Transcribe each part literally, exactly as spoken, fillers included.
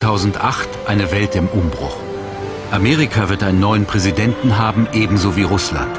zweitausendacht eine Welt im Umbruch. Amerika wird einen neuen Präsidenten haben, ebenso wie Russland.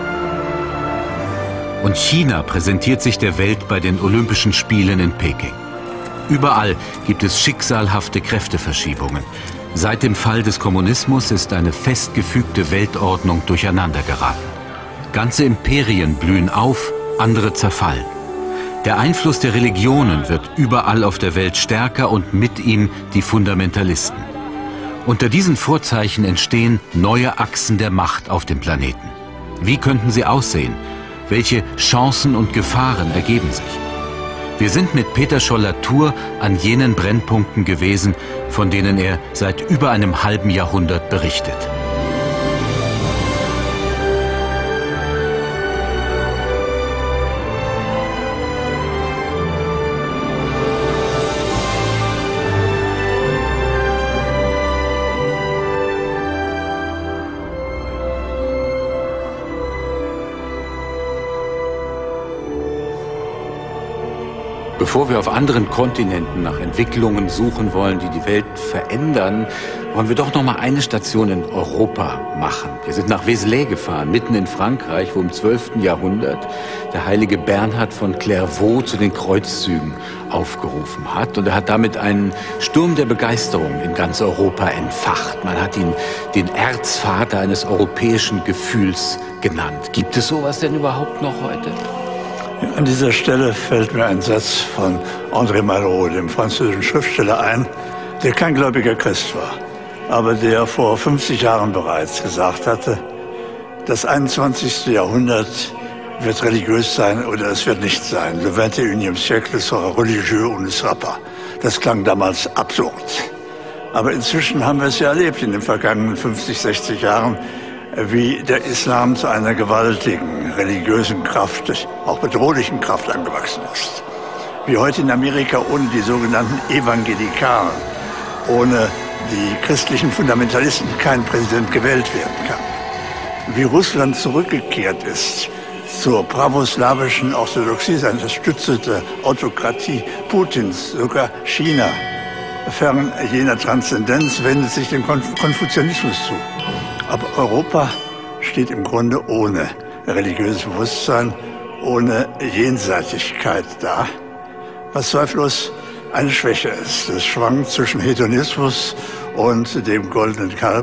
Und China präsentiert sich der Welt bei den Olympischen Spielen in Peking. Überall gibt es schicksalhafte Kräfteverschiebungen. Seit dem Fall des Kommunismus ist eine festgefügte Weltordnung durcheinandergeraten. Ganze Imperien blühen auf, andere zerfallen. Der Einfluss der Religionen wird überall auf der Welt stärker und mit ihm die Fundamentalisten. Unter diesen Vorzeichen entstehen neue Achsen der Macht auf dem Planeten. Wie könnten sie aussehen? Welche Chancen und Gefahren ergeben sich? Wir sind mit Peter Scholler-Thur an jenen Brennpunkten gewesen, von denen er seit über einem halben Jahrhundert berichtet. Bevor wir auf anderen Kontinenten nach Entwicklungen suchen wollen, die die Welt verändern, wollen wir doch noch mal eine Station in Europa machen. Wir sind nach Vézelay gefahren, mitten in Frankreich, wo im zwölften Jahrhundert der heilige Bernhard von Clairvaux zu den Kreuzzügen aufgerufen hat. Und er hat damit einen Sturm der Begeisterung in ganz Europa entfacht. Man hat ihn den Erzvater eines europäischen Gefühls genannt. Gibt es sowas denn überhaupt noch heute? An dieser Stelle fällt mir ein Satz von André Malraux, dem französischen Schriftsteller, ein, der kein gläubiger Christ war, aber der vor fünfzig Jahren bereits gesagt hatte, das einundzwanzigste Jahrhundert wird religiös sein oder es wird nicht sein. Le vingt et unième siècle sera religieux ou ne sera pas. Das klang damals absurd. Aber inzwischen haben wir es ja erlebt in den vergangenen fünfzig, sechzig Jahren, wie der Islam zu einer gewaltigen religiösen Kraft, auch bedrohlichen Kraft angewachsen ist. Wie heute in Amerika ohne die sogenannten Evangelikalen, ohne die christlichen Fundamentalisten kein Präsident gewählt werden kann. Wie Russland zurückgekehrt ist zur pravoslawischen Orthodoxie, seine Stütze der Autokratie Putins, sogar China, fern jener Transzendenz, wendet sich dem Konfuzianismus zu. Aber Europa steht im Grunde ohne religiöses Bewusstsein, ohne Jenseitigkeit da, was zweifellos eine Schwäche ist. Es schwankt zwischen Hedonismus und dem goldenen Kalb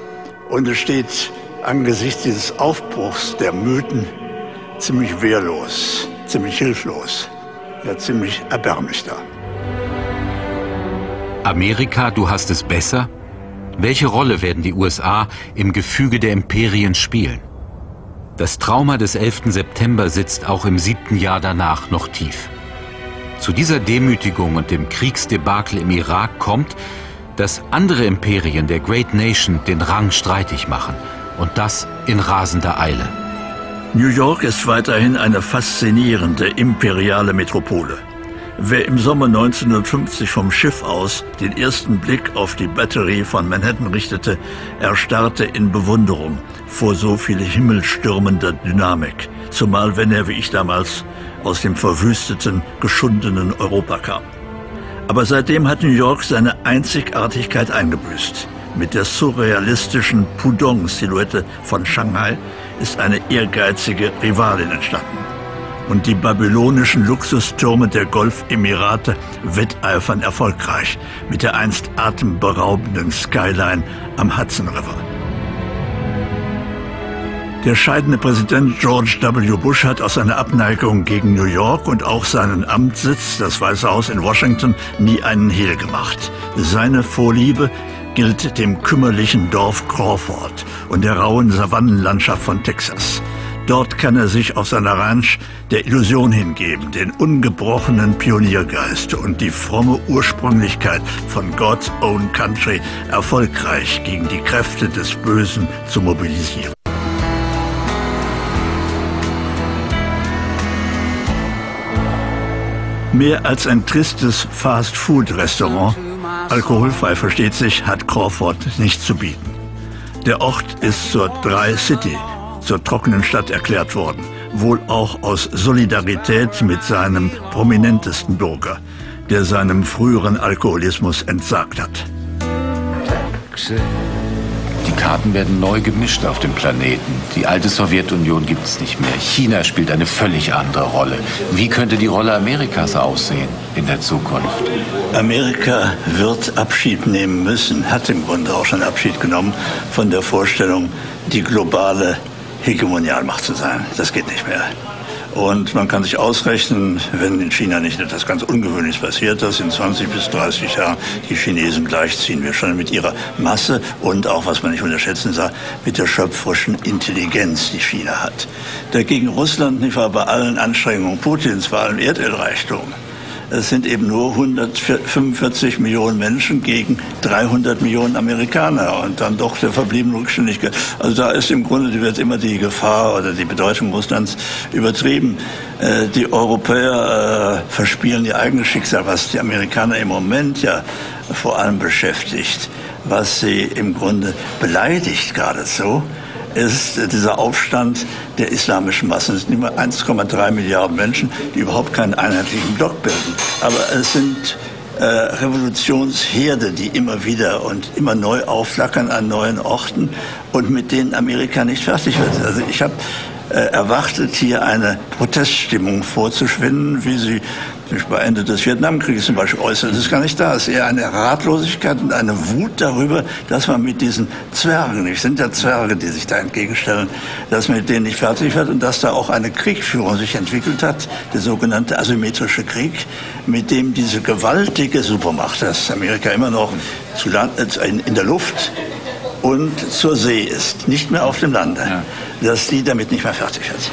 und es steht angesichts dieses Aufbruchs der Mythen ziemlich wehrlos, ziemlich hilflos, ja ziemlich erbärmlich da. Amerika, du hast es besser? Welche Rolle werden die U S A im Gefüge der Imperien spielen? Das Trauma des elften September sitzt auch im siebten Jahr danach noch tief. Zu dieser Demütigung und dem Kriegsdebakel im Irak kommt, dass andere Imperien der Great Nation den Rang streitig machen. Und das in rasender Eile. New York ist weiterhin eine faszinierende imperiale Metropole. Wer im Sommer neunzehnhundertfünfzig vom Schiff aus den ersten Blick auf die Batterie von Manhattan richtete, erstarrte in Bewunderung vor so viel himmelstürmender Dynamik, zumal wenn er, wie ich damals, aus dem verwüsteten, geschundenen Europa kam. Aber seitdem hat New York seine Einzigartigkeit eingebüßt. Mit der surrealistischen Pudong-Silhouette von Shanghai ist eine ehrgeizige Rivalin entstanden. Und die babylonischen Luxustürme der Golfemirate wetteifern erfolgreich mit der einst atemberaubenden Skyline am Hudson River. Der scheidende Präsident George W. Bush hat aus seiner Abneigung gegen New York und auch seinen Amtssitz, das Weiße Haus in Washington, nie einen Hehl gemacht. Seine Vorliebe gilt dem kümmerlichen Dorf Crawford und der rauen Savannenlandschaft von Texas. Dort kann er sich auf seiner Ranch der Illusion hingeben, den ungebrochenen Pioniergeist und die fromme Ursprünglichkeit von God's Own Country erfolgreich gegen die Kräfte des Bösen zu mobilisieren. Mehr als ein tristes Fast-Food-Restaurant, alkoholfrei versteht sich, hat Crawford nichts zu bieten. Der Ort ist zur Dry City, zur trockenen Stadt erklärt worden, wohl auch aus Solidarität mit seinem prominentesten Bürger, der seinem früheren Alkoholismus entsagt hat. Die Karten werden neu gemischt auf dem Planeten. Die alte Sowjetunion gibt es nicht mehr. China spielt eine völlig andere Rolle. Wie könnte die Rolle Amerikas aussehen in der Zukunft? Amerika wird Abschied nehmen müssen, hat im Grunde auch schon Abschied genommen von der Vorstellung, die globale Hegemonialmacht zu sein. Das geht nicht mehr. Und man kann sich ausrechnen, wenn in China nicht etwas ganz Ungewöhnliches passiert, dass in zwanzig bis dreißig Jahren die Chinesen gleichziehen wir schon mit ihrer Masse und auch, was man nicht unterschätzen soll, mit der schöpferischen Intelligenz, die China hat. Dagegen Russland, nicht wahr, bei allen Anstrengungen Putins, bei allem Erdölreichtum. Es sind eben nur hundertfünfundvierzig Millionen Menschen gegen dreihundert Millionen Amerikaner und dann doch der verbliebene Rückständigkeit. Also da ist im Grunde, die wird immer die Gefahr oder die Bedeutung Russlands übertrieben. Äh, die Europäer äh, verspielen ihr eigenes Schicksal, was die Amerikaner im Moment ja vor allem beschäftigt, was sie im Grunde beleidigt geradezu, ist dieser Aufstand der islamischen Massen. Es sind immer eins Komma drei Milliarden Menschen, die überhaupt keinen einheitlichen Block bilden. Aber es sind äh, Revolutionsherde, die immer wieder und immer neu aufflackern an neuen Orten und mit denen Amerika nicht fertig wird. Also ich habe äh, erwartet, hier eine Proteststimmung vorzuschwinden, wie sie bei Ende des Vietnamkrieges zum Beispiel äußert. Das ist gar nicht da. Es ist eher eine Ratlosigkeit und eine Wut darüber, dass man mit diesen Zwergen, es sind ja Zwerge, die sich da entgegenstellen, dass man mit denen nicht fertig wird und dass da auch eine Kriegführung sich entwickelt hat, der sogenannte asymmetrische Krieg, mit dem diese gewaltige Supermacht, das Amerika immer noch zu Land, in der Luft und zur See ist, nicht mehr auf dem Lande, ja, dass die damit nicht mehr fertig wird.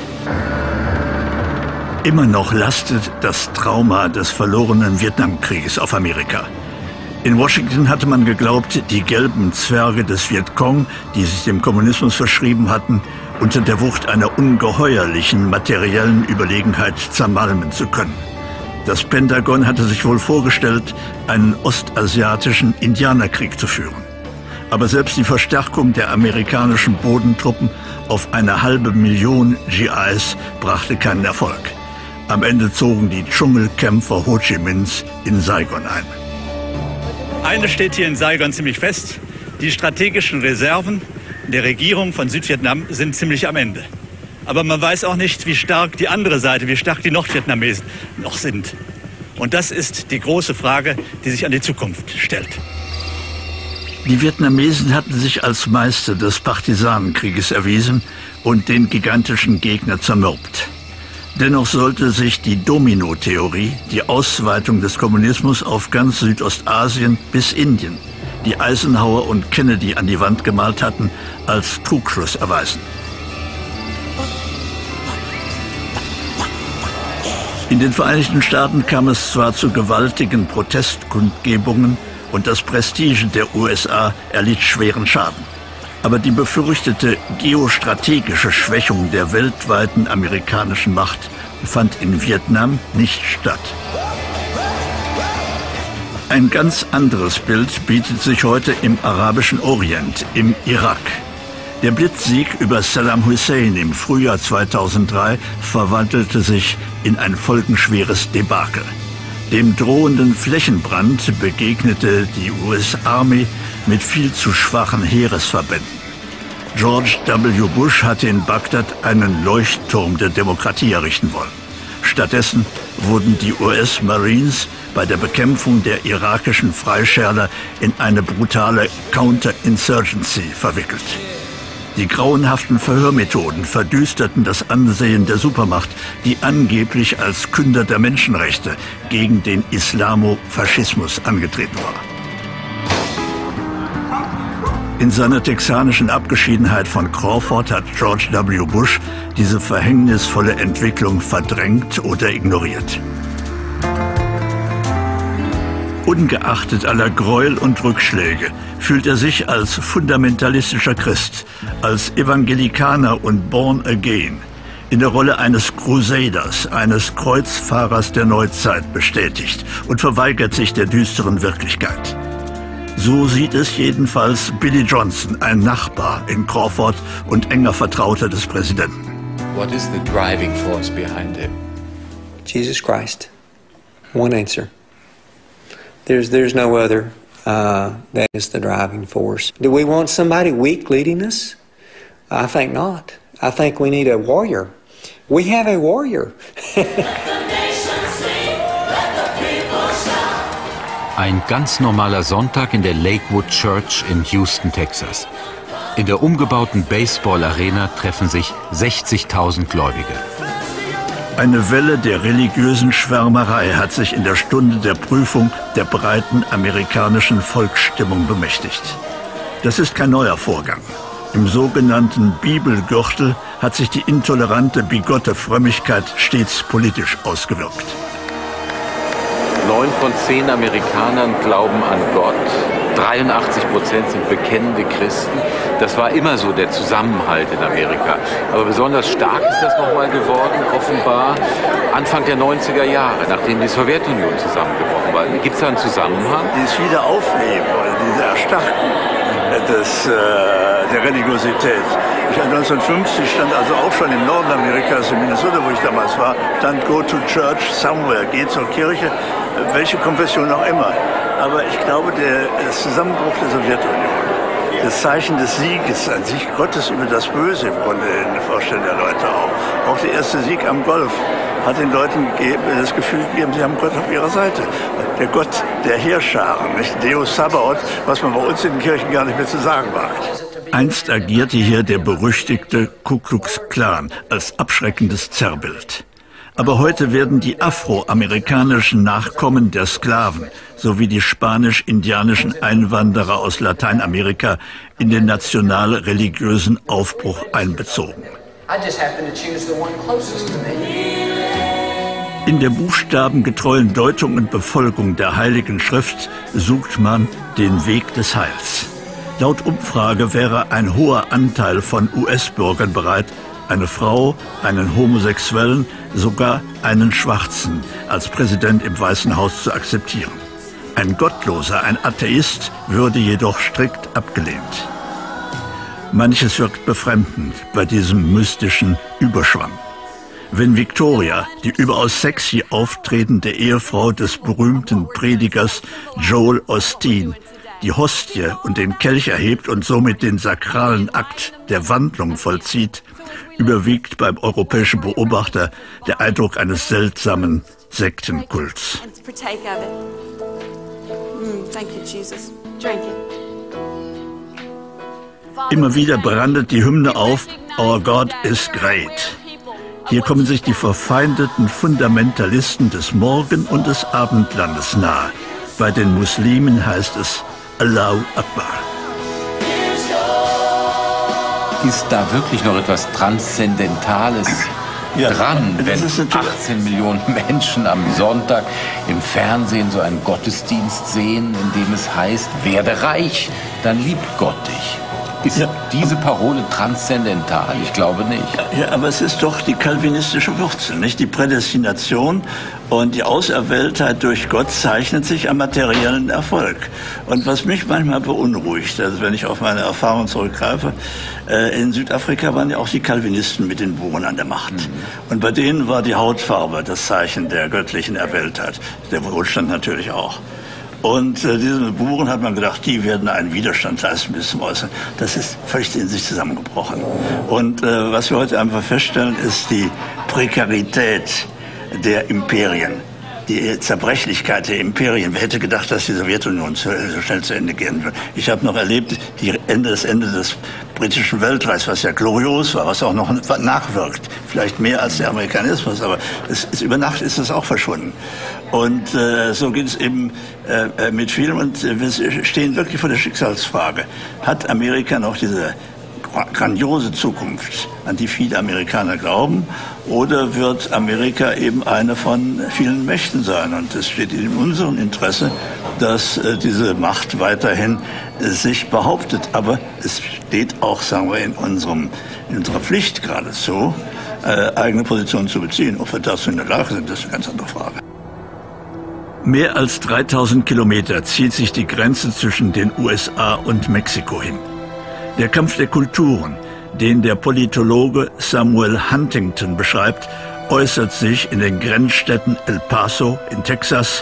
Immer noch lastet das Trauma des verlorenen Vietnamkrieges auf Amerika. In Washington hatte man geglaubt, die gelben Zwerge des Vietcong, die sich dem Kommunismus verschrieben hatten, unter der Wucht einer ungeheuerlichen materiellen Überlegenheit zermalmen zu können. Das Pentagon hatte sich wohl vorgestellt, einen ostasiatischen Indianerkrieg zu führen. Aber selbst die Verstärkung der amerikanischen Bodentruppen auf eine halbe Million G Is brachte keinen Erfolg. Am Ende zogen die Dschungelkämpfer Ho Chi Minhs in Saigon ein. Eines steht hier in Saigon ziemlich fest. Die strategischen Reserven der Regierung von Südvietnam sind ziemlich am Ende. Aber man weiß auch nicht, wie stark die andere Seite, wie stark die Nordvietnamesen noch sind. Und das ist die große Frage, die sich an die Zukunft stellt. Die Vietnamesen hatten sich als Meister des Partisanenkrieges erwiesen und den gigantischen Gegner zermürbt. Dennoch sollte sich die Domino-Theorie, die Ausweitung des Kommunismus auf ganz Südostasien bis Indien, die Eisenhower und Kennedy an die Wand gemalt hatten, als Trugschluss erweisen. In den Vereinigten Staaten kam es zwar zu gewaltigen Protestkundgebungen und das Prestige der U S A erlitt schweren Schaden. Aber die befürchtete geostrategische Schwächung der weltweiten amerikanischen Macht fand in Vietnam nicht statt. Ein ganz anderes Bild bietet sich heute im arabischen Orient, im Irak. Der Blitzsieg über Saddam Hussein im Frühjahr zweitausenddrei verwandelte sich in ein folgenschweres Debakel. Dem drohenden Flächenbrand begegnete die U S Army mit viel zu schwachen Heeresverbänden. George W. Bush hatte in Bagdad einen Leuchtturm der Demokratie errichten wollen. Stattdessen wurden die U S Marines bei der Bekämpfung der irakischen Freischärler in eine brutale Counterinsurgency verwickelt. Die grauenhaften Verhörmethoden verdüsterten das Ansehen der Supermacht, die angeblich als Künder der Menschenrechte gegen den Islamofaschismus angetreten war. In seiner texanischen Abgeschiedenheit von Crawford hat George W. Bush diese verhängnisvolle Entwicklung verdrängt oder ignoriert. Ungeachtet aller Gräuel und Rückschläge fühlt er sich als fundamentalistischer Christ, als Evangelikaner und Born Again in der Rolle eines Crusaders, eines Kreuzfahrers der Neuzeit bestätigt und verweigert sich der düsteren Wirklichkeit. So sieht es jedenfalls Billy Johnson, ein Nachbar in Crawford und enger Vertrauter des Präsidenten. What is the driving force behind him? Jesus Christ. One answer. There's, there's no other Uh, that is the driving force. Do we want somebody weak leading us? I think not. I think we need a warrior. We have a warrior. Ein ganz normaler Sonntag in der Lakewood Church in Houston, Texas. In der umgebauten Baseball-Arena treffen sich sechzigtausend Gläubige. Eine Welle der religiösen Schwärmerei hat sich in der Stunde der Prüfung der breiten amerikanischen Volksstimmung bemächtigt. Das ist kein neuer Vorgang. Im sogenannten Bibelgürtel hat sich die intolerante, bigotte Frömmigkeit stets politisch ausgewirkt. Neun von zehn Amerikanern glauben an Gott. dreiundachtzig Prozent sind bekennende Christen. Das war immer so der Zusammenhalt in Amerika. Aber besonders stark ist das nochmal geworden, offenbar Anfang der neunziger Jahre, nachdem die Sowjetunion zusammengebrochen war. Gibt es da einen Zusammenhang? Dieses Wiederaufleben, diese Erstarken des, äh, der Religiosität. Ich neunzehnhundertfünfzig stand also auch schon im Norden Amerikas, in Minnesota, wo ich damals war, stand Go to Church somewhere, geh zur Kirche, welche Konfession auch immer. Aber ich glaube, der Zusammenbruch der Sowjetunion, das Zeichen des Sieges, ein Sieg Gottes über das Böse im Grunde in der Vorstellung der Leute auch. Auch der erste Sieg am Golf hat den Leuten gegeben, das Gefühl gegeben, sie haben Gott auf ihrer Seite. Der Gott der Heerscharen, nicht Deus Sabaoth, was man bei uns in den Kirchen gar nicht mehr zu sagen wagt. Einst agierte hier der berüchtigte Ku Klux Klan als abschreckendes Zerrbild. Aber heute werden die afroamerikanischen Nachkommen der Sklaven sowie die spanisch-indianischen Einwanderer aus Lateinamerika in den national-religiösen Aufbruch einbezogen. In der buchstabengetreuen Deutung und Befolgung der Heiligen Schrift sucht man den Weg des Heils. Laut Umfrage wäre ein hoher Anteil von U S-Bürgern bereit, eine Frau, einen Homosexuellen, sogar einen Schwarzen als Präsident im Weißen Haus zu akzeptieren. Ein Gottloser, ein Atheist würde jedoch strikt abgelehnt. Manches wirkt befremdend bei diesem mystischen Überschwang. Wenn Victoria, die überaus sexy auftretende Ehefrau des berühmten Predigers Joel Osteen, die Hostie und den Kelch erhebt und somit den sakralen Akt der Wandlung vollzieht, überwiegt beim europäischen Beobachter der Eindruck eines seltsamen Sektenkults. Immer wieder brandet die Hymne auf, Our God is great. Hier kommen sich die verfeindeten Fundamentalisten des Morgen- und des Abendlandes nahe. Bei den Muslimen heißt es Allahu Akbar. Ist da wirklich noch etwas Transzendentales ja, dran, wenn achtzehn Millionen Menschen am Sonntag im Fernsehen so einen Gottesdienst sehen, in dem es heißt, werde reich, dann liebt Gott dich. Ist ja. diese Parole transzendental? Ich glaube nicht. Ja, aber es ist doch die kalvinistische Wurzel, nicht? Die Prädestination und die Auserwähltheit durch Gott zeichnet sich am materiellen Erfolg. Und was mich manchmal beunruhigt, also wenn ich auf meine Erfahrung zurückgreife, äh, in Südafrika waren ja auch die Calvinisten mit den Buren an der Macht. Mhm. Und bei denen war die Hautfarbe das Zeichen der göttlichen Erwähltheit. Der Wohlstand natürlich auch. Und äh, diese Buren hat man gedacht, die werden einen Widerstand leisten bis zum Äußeren. Das ist völlig in sich zusammengebrochen. Und äh, was wir heute einfach feststellen, ist die Prekarität der Imperien, die Zerbrechlichkeit der Imperien. Wer hätte gedacht, dass die Sowjetunion so schnell zu Ende gehen wird? Ich habe noch erlebt, die Ende, das Ende des britischen Weltreichs, was ja glorios war, was auch noch nachwirkt. Vielleicht mehr als der Amerikanismus, aber es ist, über Nacht ist es auch verschwunden. Und äh, so geht es eben äh, mit vielem. Und äh, wir stehen wirklich vor der Schicksalsfrage. Hat Amerika noch diese grandiose Zukunft, an die viele Amerikaner glauben, oder wird Amerika eben eine von vielen Mächten sein? Und es steht in unserem Interesse, dass äh, diese Macht weiterhin äh, sich behauptet. Aber es steht auch, sagen wir, in, unserem, in unserer Pflicht geradezu, äh, eigene Positionen zu beziehen. Ob wir dazu in der Lage sind, das ist eine ganz andere Frage. Mehr als dreitausend Kilometer zieht sich die Grenze zwischen den U S A und Mexiko hin. Der Kampf der Kulturen, den der Politologe Samuel Huntington beschreibt, äußert sich in den Grenzstädten El Paso in Texas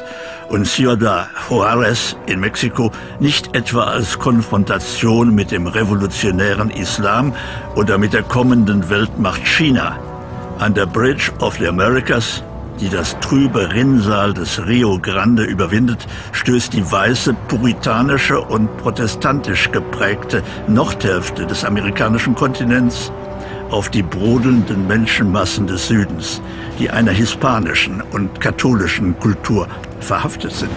und Ciudad Juárez in Mexiko nicht etwa als Konfrontation mit dem revolutionären Islam oder mit der kommenden Weltmacht China. An der Bridge of the Americas, die das trübe Rinnsal des Rio Grande überwindet, stößt die weiße, puritanische und protestantisch geprägte Nordhälfte des amerikanischen Kontinents auf die brodelnden Menschenmassen des Südens, die einer hispanischen und katholischen Kultur verhaftet sind.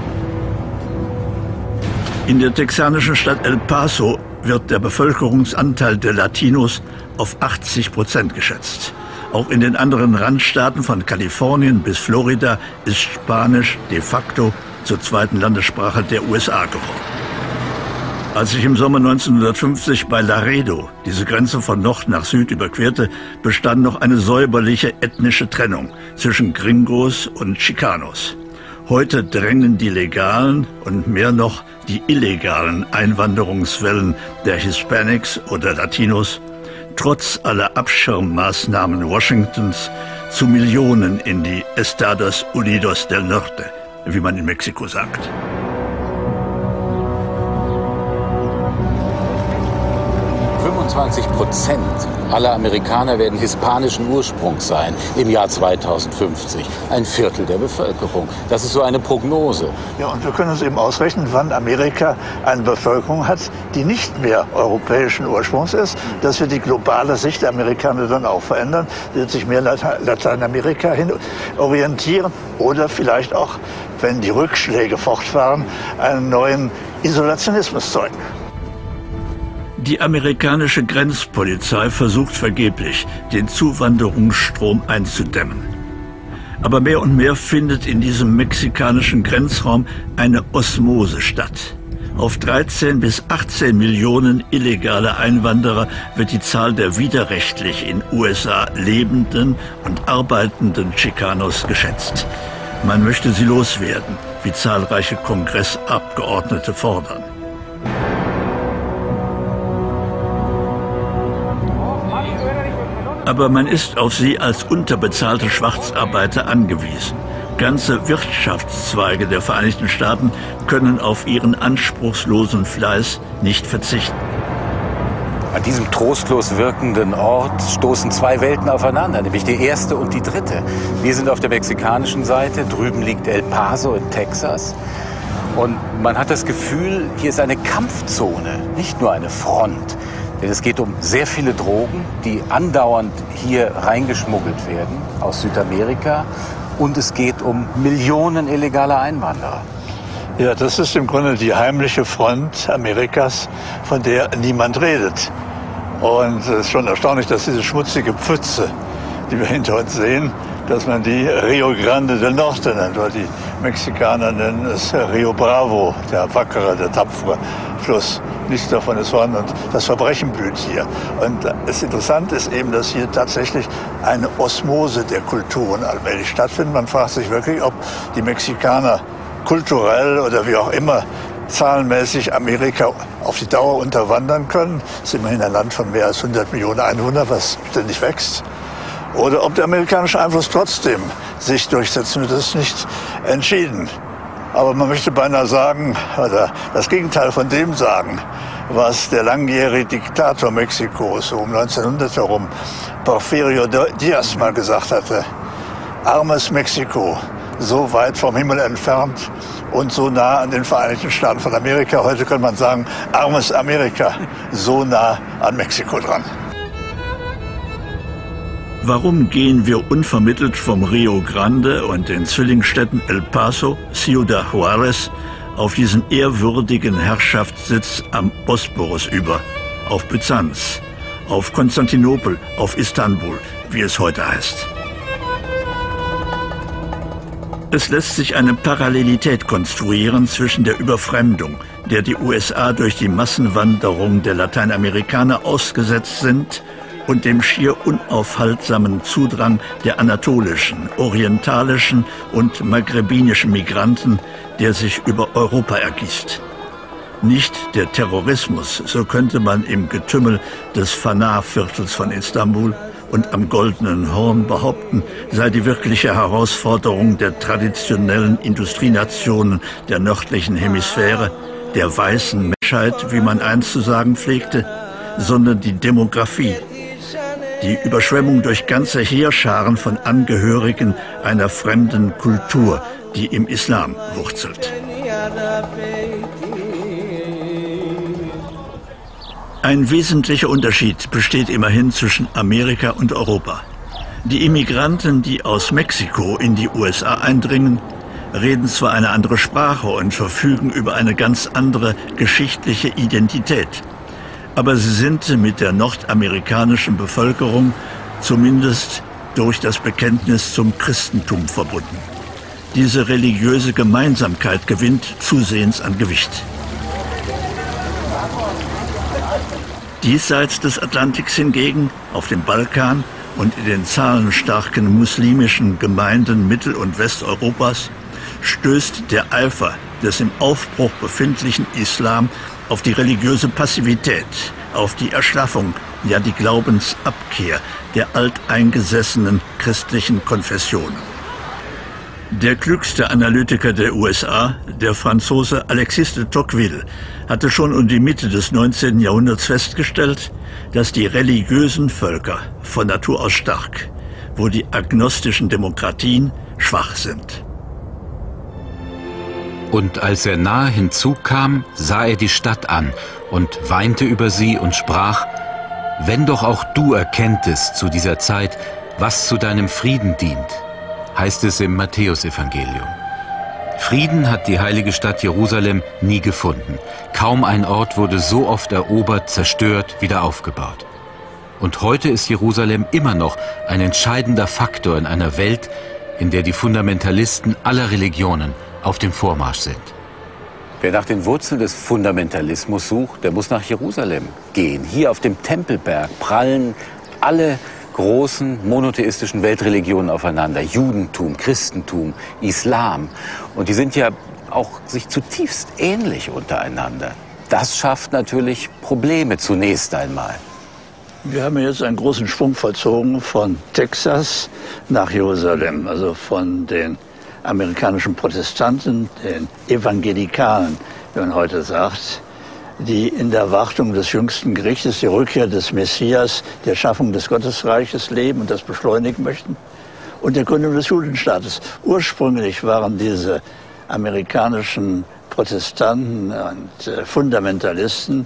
In der texanischen Stadt El Paso wird der Bevölkerungsanteil der Latinos auf achtzig Prozent geschätzt. Auch in den anderen Randstaaten von Kalifornien bis Florida ist Spanisch de facto zur zweiten Landessprache der U S A geworden. Als ich im Sommer neunzehnhundertfünfzig bei Laredo diese Grenze von Nord nach Süd überquerte, bestand noch eine säuberliche ethnische Trennung zwischen Gringos und Chicanos. Heute drängen die legalen und mehr noch die illegalen Einwanderungswellen der Hispanics oder Latinos trotz aller Abschirmmaßnahmen Washingtons zu Millionen in die Estados Unidos del Norte, wie man in Mexiko sagt. fünfundzwanzig Prozent aller Amerikaner werden hispanischen Ursprungs sein im Jahr zweitausendfünfzig. Ein Viertel der Bevölkerung. Das ist so eine Prognose. Ja, und wir können uns eben ausrechnen, wann Amerika eine Bevölkerung hat, die nicht mehr europäischen Ursprungs ist, dass wir die globale Sicht der Amerikaner dann auch verändern, die wird sich mehr Lateinamerika hin orientieren oder vielleicht auch, wenn die Rückschläge fortfahren, einen neuen Isolationismus zeugen. Die amerikanische Grenzpolizei versucht vergeblich, den Zuwanderungsstrom einzudämmen. Aber mehr und mehr findet in diesem mexikanischen Grenzraum eine Osmose statt. Auf dreizehn bis achtzehn Millionen illegale Einwanderer wird die Zahl der widerrechtlich in U S A lebenden und arbeitenden Chicanos geschätzt. Man möchte sie loswerden, wie zahlreiche Kongressabgeordnete fordern. Aber man ist auf sie als unterbezahlte Schwarzarbeiter angewiesen. Ganze Wirtschaftszweige der Vereinigten Staaten können auf ihren anspruchslosen Fleiß nicht verzichten. An diesem trostlos wirkenden Ort stoßen zwei Welten aufeinander, nämlich die erste und die dritte. Wir sind auf der mexikanischen Seite, drüben liegt El Paso in Texas. Und man hat das Gefühl, hier ist eine Kampfzone, nicht nur eine Front. Denn es geht um sehr viele Drogen, die andauernd hier reingeschmuggelt werden aus Südamerika. Und es geht um Millionen illegaler Einwanderer. Ja, das ist im Grunde die heimliche Front Amerikas, von der niemand redet. Und es ist schon erstaunlich, dass diese schmutzige Pfütze, die wir hinter uns sehen, dass man die Rio Grande del Norte nennt, weil die Mexikaner nennen es Rio Bravo, der wackere, der tapfere Fluss. Nichts davon ist vorhanden und das Verbrechen blüht hier. Und das Interessante ist eben, dass hier tatsächlich eine Osmose der Kulturen allmählich stattfindet. Man fragt sich wirklich, ob die Mexikaner kulturell oder wie auch immer zahlenmäßig Amerika auf die Dauer unterwandern können. Es ist immerhin ein Land von mehr als hundert Millionen Einwohnern, was ständig wächst. Oder ob der amerikanische Einfluss trotzdem sich durchsetzen wird, ist nicht entschieden. Aber man möchte beinahe sagen, oder das Gegenteil von dem sagen, was der langjährige Diktator Mexikos so um neunzehnhundert herum, Porfirio Díaz, mal gesagt hatte. Armes Mexiko, so weit vom Himmel entfernt und so nah an den Vereinigten Staaten von Amerika. Heute könnte man sagen, armes Amerika, so nah an Mexiko dran. Warum gehen wir unvermittelt vom Rio Grande und den Zwillingsstädten El Paso, Ciudad Juárez auf diesen ehrwürdigen Herrschaftssitz am Bosporus über, auf Byzanz, auf Konstantinopel, auf Istanbul, wie es heute heißt? Es lässt sich eine Parallelität konstruieren zwischen der Überfremdung, der die U S A durch die Massenwanderung der Lateinamerikaner ausgesetzt sind, und dem schier unaufhaltsamen Zudrang der anatolischen, orientalischen und maghrebinischen Migranten, der sich über Europa ergießt. Nicht der Terrorismus, so könnte man im Getümmel des Fana-Viertels von Istanbul und am Goldenen Horn behaupten, sei die wirkliche Herausforderung der traditionellen Industrienationen der nördlichen Hemisphäre, der weißen Menschheit, wie man einst zu sagen pflegte, sondern die Demografie, die Überschwemmung durch ganze Heerscharen von Angehörigen einer fremden Kultur, die im Islam wurzelt. Ein wesentlicher Unterschied besteht immerhin zwischen Amerika und Europa. Die Immigranten, die aus Mexiko in die U S A eindringen, reden zwar eine andere Sprache und verfügen über eine ganz andere geschichtliche Identität, aber sie sind mit der nordamerikanischen Bevölkerung zumindest durch das Bekenntnis zum Christentum verbunden. Diese religiöse Gemeinsamkeit gewinnt zusehends an Gewicht. Diesseits des Atlantiks hingegen, auf dem Balkan und in den zahlenstarken muslimischen Gemeinden Mittel- und Westeuropas, stößt der Eifer des im Aufbruch befindlichen Islam auf die religiöse Passivität, auf die Erschlaffung, ja die Glaubensabkehr der alteingesessenen christlichen Konfessionen. Der klügste Analytiker der U S A, der Franzose Alexis de Tocqueville, hatte schon um die Mitte des neunzehnten Jahrhunderts festgestellt, dass die religiösen Völker von Natur aus stark, wo die agnostischen Demokratien schwach sind. Und als er nahe hinzukam, sah er die Stadt an und weinte über sie und sprach: Wenn doch auch du erkenntest zu dieser Zeit, was zu deinem Frieden dient, heißt es im Matthäusevangelium. Frieden hat die heilige Stadt Jerusalem nie gefunden. Kaum ein Ort wurde so oft erobert, zerstört, wieder aufgebaut. Und heute ist Jerusalem immer noch ein entscheidender Faktor in einer Welt, in der die Fundamentalisten aller Religionen auf dem Vormarsch sind. Wer nach den Wurzeln des Fundamentalismus sucht, der muss nach Jerusalem gehen. Hier auf dem Tempelberg prallen alle großen monotheistischen Weltreligionen aufeinander. Judentum, Christentum, Islam. Und die sind ja auch sich zutiefst ähnlich untereinander. Das schafft natürlich Probleme zunächst einmal. Wir haben jetzt einen großen Schwung vollzogen von Texas nach Jerusalem, also von den amerikanischen Protestanten, den Evangelikalen, wie man heute sagt, die in der Erwartung des jüngsten Gerichtes, die Rückkehr des Messias, der Schaffung des Gottesreiches leben und das beschleunigen möchten, und der Gründung des Judenstaates. Ursprünglich waren diese amerikanischen Protestanten und äh, Fundamentalisten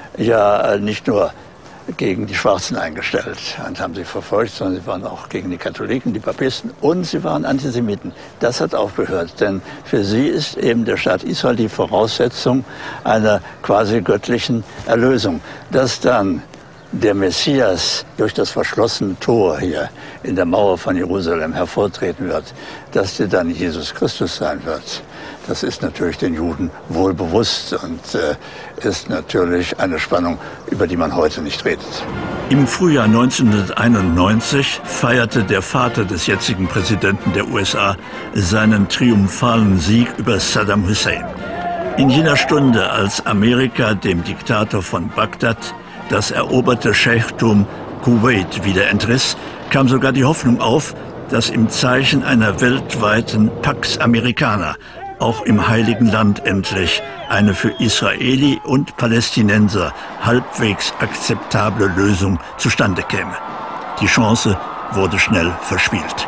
ja nicht nur gegen die Schwarzen eingestellt und haben sie verfolgt, sondern sie waren auch gegen die Katholiken, die Papisten, und sie waren Antisemiten. Das hat aufgehört, denn für sie ist eben der Staat Israel die Voraussetzung einer quasi göttlichen Erlösung. Dass dann der Messias durch das verschlossene Tor hier in der Mauer von Jerusalem hervortreten wird, dass der dann Jesus Christus sein wird, das ist natürlich den Juden wohl bewusst und äh, ist natürlich eine Spannung, über die man heute nicht redet. Im Frühjahr neunzehnhunderteinundneunzig feierte der Vater des jetzigen Präsidenten der U S A seinen triumphalen Sieg über Saddam Hussein. In jener Stunde, als Amerika dem Diktator von Bagdad das eroberte Scheichtum Kuwait wieder entriss, kam sogar die Hoffnung auf, dass im Zeichen einer weltweiten Pax Americana auch im Heiligen Land endlich eine für Israeli und Palästinenser halbwegs akzeptable Lösung zustande käme. Die Chance wurde schnell verspielt.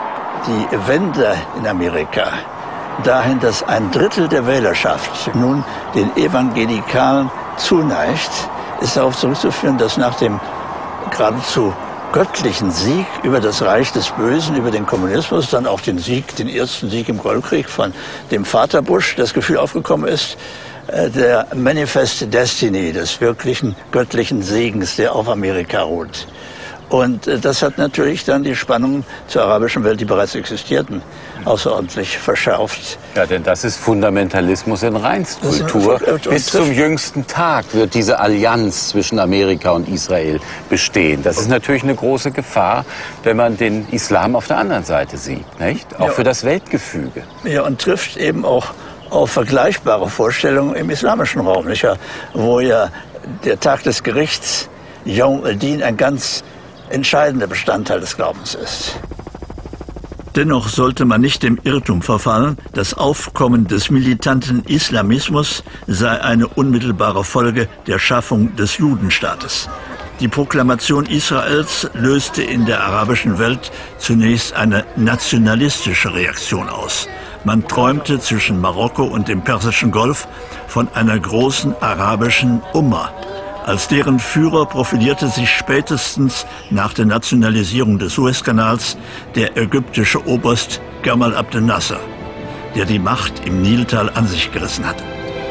Die Wende in Amerika dahin, dass ein Drittel der Wählerschaft nun den Evangelikalen zuneigt, ist darauf zurückzuführen, dass nach dem geradezu göttlichen Sieg über das Reich des Bösen, über den Kommunismus, dann auch den Sieg, den ersten Sieg im Golfkrieg von dem Vater Bush, das Gefühl aufgekommen ist, der Manifest Destiny, des wirklichen göttlichen Segens, der auf Amerika ruht. Und das hat natürlich dann die Spannungen zur arabischen Welt, die bereits existierten, außerordentlich verschärft. Ja, denn das ist Fundamentalismus in Reinstkultur. Bis zum jüngsten Tag wird diese Allianz zwischen Amerika und Israel bestehen. Das ist natürlich eine große Gefahr, wenn man den Islam auf der anderen Seite sieht, nicht? Auch ja, für das Weltgefüge. Ja, und trifft eben auch auf vergleichbare Vorstellungen im islamischen Raum, nicht? Wo ja der Tag des Gerichts, Yawm al-Din, ein ganz entscheidender Bestandteil des Glaubens ist. Dennoch sollte man nicht dem Irrtum verfallen, das Aufkommen des militanten Islamismus sei eine unmittelbare Folge der Schaffung des Judenstaates. Die Proklamation Israels löste in der arabischen Welt zunächst eine nationalistische Reaktion aus. Man träumte zwischen Marokko und dem Persischen Golf von einer großen arabischen Umma. Als deren Führer profilierte sich spätestens nach der Nationalisierung des Suezkanals der ägyptische Oberst Gamal Abdel Nasser, der die Macht im Niltal an sich gerissen hatte.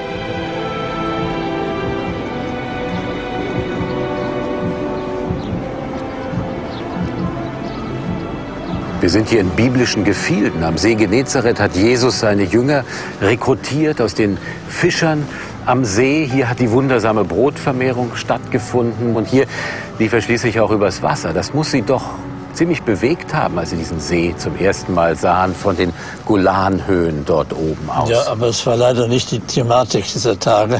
Wir sind hier in biblischen Gefilden. Am See Genezareth hat Jesus seine Jünger rekrutiert aus den Fischern am See. Hier hat die wundersame Brotvermehrung stattgefunden. Und hier lief er schließlich auch übers Wasser. Das muss sie doch ziemlich bewegt haben, als sie diesen See zum ersten Mal sahen, von den Golanhöhen dort oben aus. Ja, aber es war leider nicht die Thematik dieser Tage.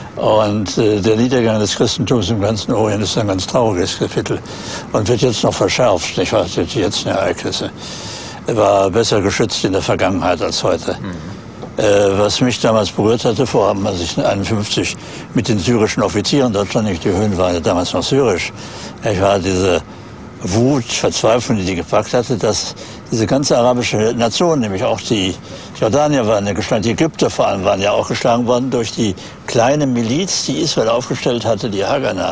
Und äh, der Niedergang des Christentums im ganzen Orient ist ein ganz trauriges Kapitel und wird jetzt noch verschärft, nicht wahr? Die jetzigen Ereignisse. Er war besser geschützt in der Vergangenheit als heute. Mhm. Äh, was mich damals berührt hatte, vor allem als ich einundfünfzig mit den syrischen Offizieren, dort stand ich, die Höhen waren ja damals noch syrisch, ich war diese Wut, Verzweiflung, die die gepackt hatte, dass diese ganze arabische Nation, nämlich auch die Jordanier waren ja geschlagen, die Ägypter vor allem waren ja auch geschlagen worden durch die kleine Miliz, die Israel aufgestellt hatte, die Haganah.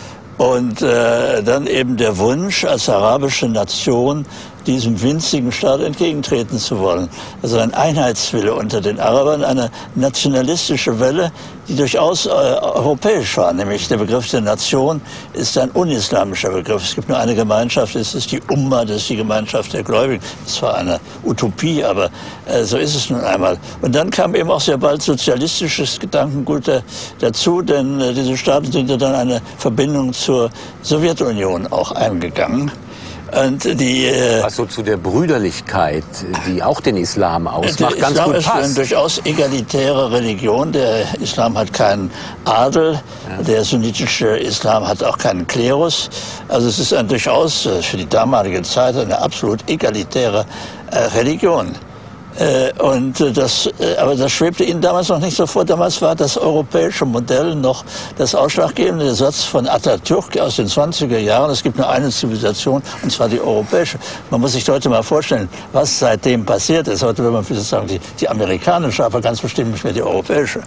Und äh, dann eben der Wunsch, als arabische Nation diesem winzigen Staat entgegentreten zu wollen. Also ein Einheitswille unter den Arabern, eine nationalistische Welle, die durchaus äh, europäisch war. Nämlich der Begriff der Nation ist ein unislamischer Begriff. Es gibt nur eine Gemeinschaft, es ist die Umma, das ist die Gemeinschaft der Gläubigen. Das war eine Utopie, aber äh, so ist es nun einmal. Und dann kam eben auch sehr bald sozialistisches Gedankengut dazu, denn äh, diese Staaten sind ja dann eine Verbindung zur Sowjetunion auch eingegangen. Und die, äh, Was so zu der Brüderlichkeit, die auch den Islam ausmacht, ganz Islam gut ist passt. eine durchaus egalitäre Religion. Der Islam hat keinen Adel, ja. Der sunnitische Islam hat auch keinen Klerus. Also es ist ein durchaus für die damalige Zeit eine absolut egalitäre äh, Religion. Äh, und das, äh, aber das schwebte Ihnen damals noch nicht so vor. Damals war das europäische Modell noch das ausschlaggebende. Der Satz von Atatürk aus den zwanziger Jahren, es gibt nur eine Zivilisation, und zwar die europäische. Man muss sich heute mal vorstellen, was seitdem passiert ist. Heute würde man vielleicht sagen, die, die amerikanische, aber ganz bestimmt nicht mehr die europäische.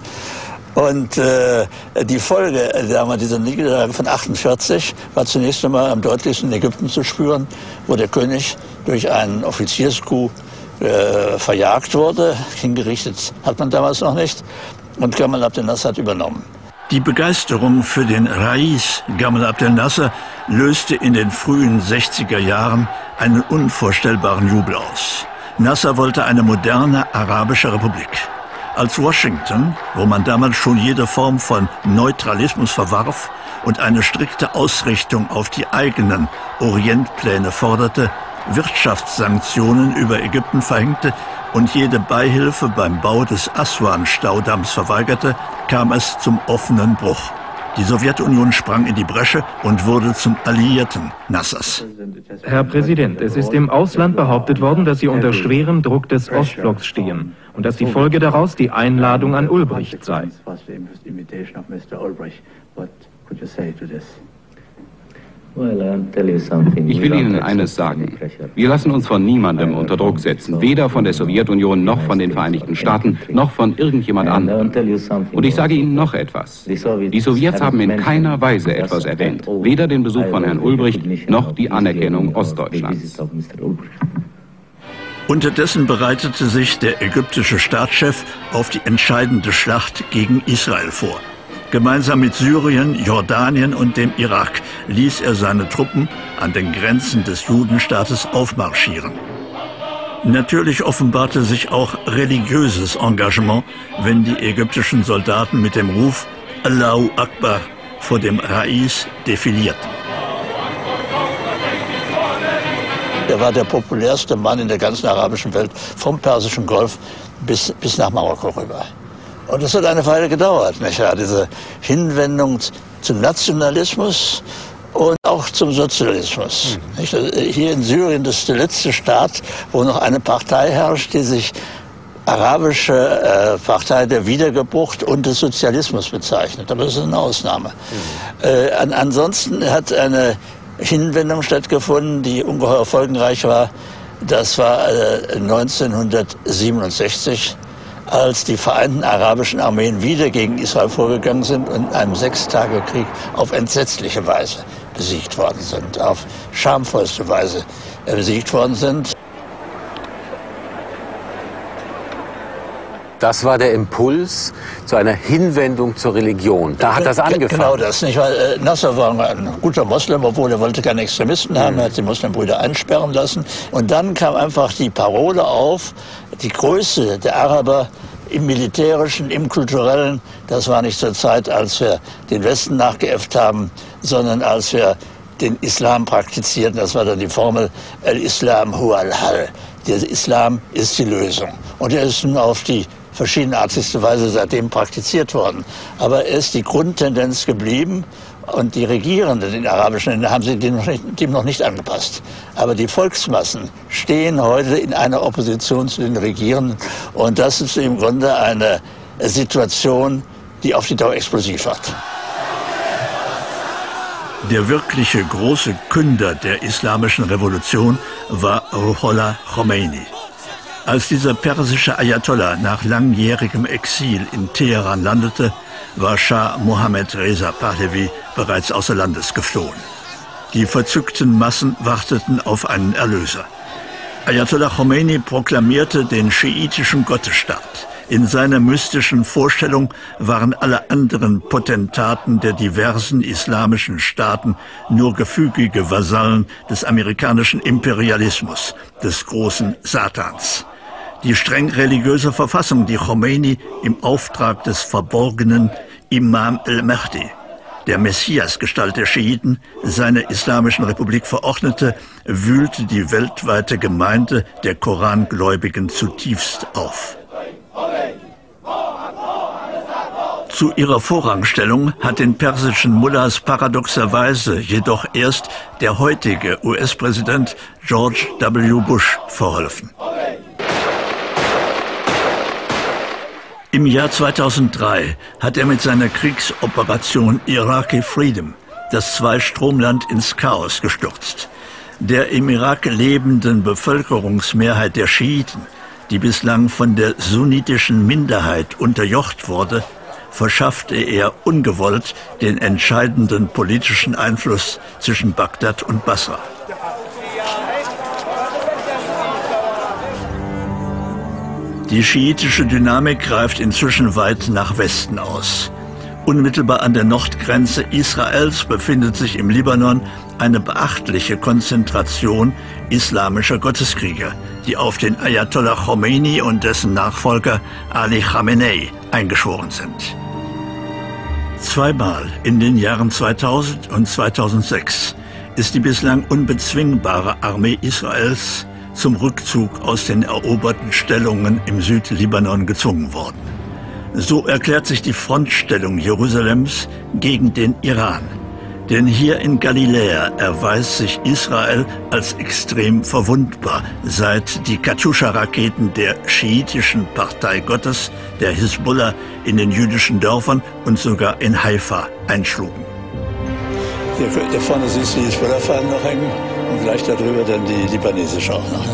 Und äh, die Folge äh, dieser Niederlage von achtundvierzig war zunächst einmal am deutlichsten in Ägypten zu spüren, wo der König durch einen Offizierscoup Äh, verjagt wurde, hingerichtet hat man damals noch nicht, und Gamal Abdel Nasser hat übernommen. Die Begeisterung für den Rais Gamal Abdel Nasser löste in den frühen sechziger Jahren einen unvorstellbaren Jubel aus. Nasser wollte eine moderne arabische Republik. Als Washington, wo man damals schon jede Form von Neutralismus verwarf und eine strikte Ausrichtung auf die eigenen Orientpläne forderte, Wirtschaftssanktionen über Ägypten verhängte und jede Beihilfe beim Bau des Aswan-Staudamms verweigerte, kam es zum offenen Bruch. Die Sowjetunion sprang in die Bresche und wurde zum Alliierten Nassers. Herr Präsident, es ist im Ausland behauptet worden, dass Sie unter schwerem Druck des Ostblocks stehen und dass die Folge daraus die Einladung an Ulbricht sei. Ich will Ihnen eines sagen. Wir lassen uns von niemandem unter Druck setzen, weder von der Sowjetunion noch von den Vereinigten Staaten noch von irgendjemand anderem. Und ich sage Ihnen noch etwas. Die Sowjets haben in keiner Weise etwas erwähnt, weder den Besuch von Herrn Ulbricht noch die Anerkennung Ostdeutschlands. Unterdessen bereitete sich der ägyptische Staatschef auf die entscheidende Schlacht gegen Israel vor. Gemeinsam mit Syrien, Jordanien und dem Irak ließ er seine Truppen an den Grenzen des Judenstaates aufmarschieren. Natürlich offenbarte sich auch religiöses Engagement, wenn die ägyptischen Soldaten mit dem Ruf Allahu Akbar vor dem Rais defilierten. Er war der populärste Mann in der ganzen arabischen Welt, vom Persischen Golf bis, bis nach Marokko rüber. Und es hat eine Weile gedauert, nicht wahr? Diese Hinwendung zum Nationalismus und auch zum Sozialismus. Nicht? Hier in Syrien, das ist der letzte Staat, wo noch eine Partei herrscht, die sich arabische äh, Partei der Wiedergeburt und des Sozialismus bezeichnet. Aber das ist eine Ausnahme. Mhm. Äh, an, ansonsten hat eine Hinwendung stattgefunden, die ungeheuer folgenreich war. Das war äh, neunzehnhundertsiebenundsechzig, als die Vereinten Arabischen Armeen wieder gegen Israel vorgegangen sind und in einem Sechstagekrieg auf entsetzliche Weise besiegt worden sind, auf schamvollste Weise besiegt worden sind. Das war der Impuls zu einer Hinwendung zur Religion. Da hat das angefangen. Genau das, nicht? Weil äh, Nasser war ein guter Moslem, obwohl er wollte keine Extremisten haben. Er hat die Muslimbrüder einsperren lassen. Und dann kam einfach die Parole auf, die Größe der Araber im Militärischen, im Kulturellen. Das war nicht zur Zeit, als wir den Westen nachgeäfft haben, sondern als wir den Islam praktizierten. Das war dann die Formel, Al-Islam huwa al-Hal. Der Islam ist die Lösung. Und er ist nun auf die verschiedenartigste Weise seitdem praktiziert worden. Aber er ist die Grundtendenz geblieben und die Regierenden in arabischen Ländern haben sich dem noch, nicht, dem noch nicht angepasst. Aber die Volksmassen stehen heute in einer Opposition zu den Regierenden und das ist im Grunde eine Situation, die auf die Dauer explosiv wird. Der wirkliche große Künder der islamischen Revolution war Ruhollah Khomeini. Als dieser persische Ayatollah nach langjährigem Exil in Teheran landete, war Schah Mohammad Reza Pahlavi bereits außer Landes geflohen. Die verzückten Massen warteten auf einen Erlöser. Ayatollah Khomeini proklamierte den schiitischen Gottesstaat. In seiner mystischen Vorstellung waren alle anderen Potentaten der diversen islamischen Staaten nur gefügige Vasallen des amerikanischen Imperialismus, des großen Satans. Die streng religiöse Verfassung, die Khomeini im Auftrag des verborgenen Imam al-Mahdi, der Messiasgestalt der Schiiten, seiner islamischen Republik verordnete, wühlte die weltweite Gemeinde der Korangläubigen zutiefst auf. Zu ihrer Vorrangstellung hat den persischen Mullahs paradoxerweise jedoch erst der heutige U S-Präsident George W. Bush verholfen. Im Jahr zweitausenddrei hat er mit seiner Kriegsoperation Iraqi Freedom das Zweistromland ins Chaos gestürzt. Der im Irak lebenden Bevölkerungsmehrheit der Schiiten, die bislang von der sunnitischen Minderheit unterjocht wurde, verschaffte er ungewollt den entscheidenden politischen Einfluss zwischen Bagdad und Basra. Die schiitische Dynamik greift inzwischen weit nach Westen aus. Unmittelbar an der Nordgrenze Israels befindet sich im Libanon eine beachtliche Konzentration islamischer Gotteskrieger, die auf den Ayatollah Khomeini und dessen Nachfolger Ali Khamenei eingeschworen sind. Zweimal in den Jahren zweitausend und zweitausendsechs ist die bislang unbezwingbare Armee Israels zum Rückzug aus den eroberten Stellungen im Südlibanon gezwungen worden. So erklärt sich die Frontstellung Jerusalems gegen den Iran. Denn hier in Galiläa erweist sich Israel als extrem verwundbar, seit die Katyusha-Raketen der schiitischen Partei Gottes, der Hisbollah, in den jüdischen Dörfern und sogar in Haifa einschlugen. Hier, hier vorne siehst du die Hisbollah-Fahnen noch hängen und gleich darüber dann die libanesische auch noch.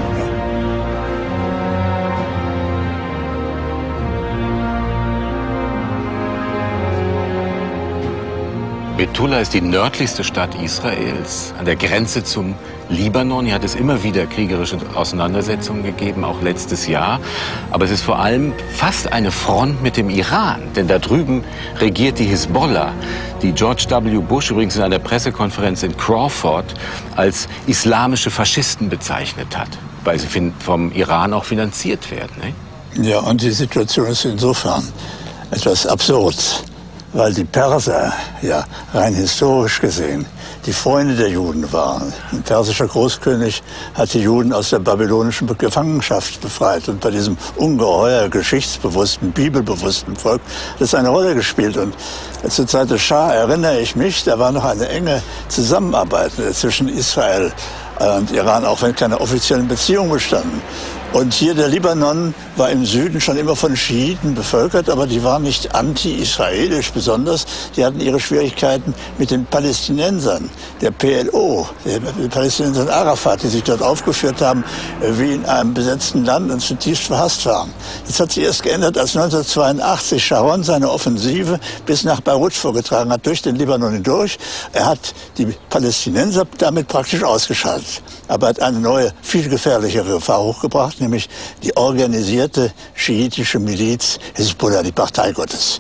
Metula ist die nördlichste Stadt Israels, an der Grenze zum Libanon. Hier hat es immer wieder kriegerische Auseinandersetzungen gegeben, auch letztes Jahr. Aber es ist vor allem fast eine Front mit dem Iran. Denn da drüben regiert die Hisbollah, die George W. Bush übrigens in einer Pressekonferenz in Crawford als islamische Faschisten bezeichnet hat, weil sie vom Iran auch finanziert werden. Ne? Ja, und die Situation ist insofern etwas absurd. weil die Perser ja rein historisch gesehen die Freunde der Juden waren. Ein persischer Großkönig hat die Juden aus der babylonischen Gefangenschaft befreit. Und bei diesem ungeheuer geschichtsbewussten, bibelbewussten Volk hat das eine Rolle gespielt. Und zur Zeit des Schah erinnere ich mich, da war noch eine enge Zusammenarbeit zwischen Israel und Iran, auch wenn keine offiziellen Beziehungen bestanden. Und hier der Libanon war im Süden schon immer von Schiiten bevölkert, aber die waren nicht anti-israelisch besonders. Die hatten ihre Schwierigkeiten mit den Palästinensern, der P L O, der Palästinenser Arafat, die sich dort aufgeführt haben, wie in einem besetzten Land und zutiefst verhasst waren. Das hat sich erst geändert, als neunzehnhundertzweiundachtzig Sharon seine Offensive bis nach Beirut vorgetragen hat, durch den Libanon hindurch. Er hat die Palästinenser damit praktisch ausgeschaltet. Aber er hat eine neue, viel gefährlichere Gefahr hochgebracht, nämlich die organisierte schiitische Miliz Hisbollah, die Partei Gottes.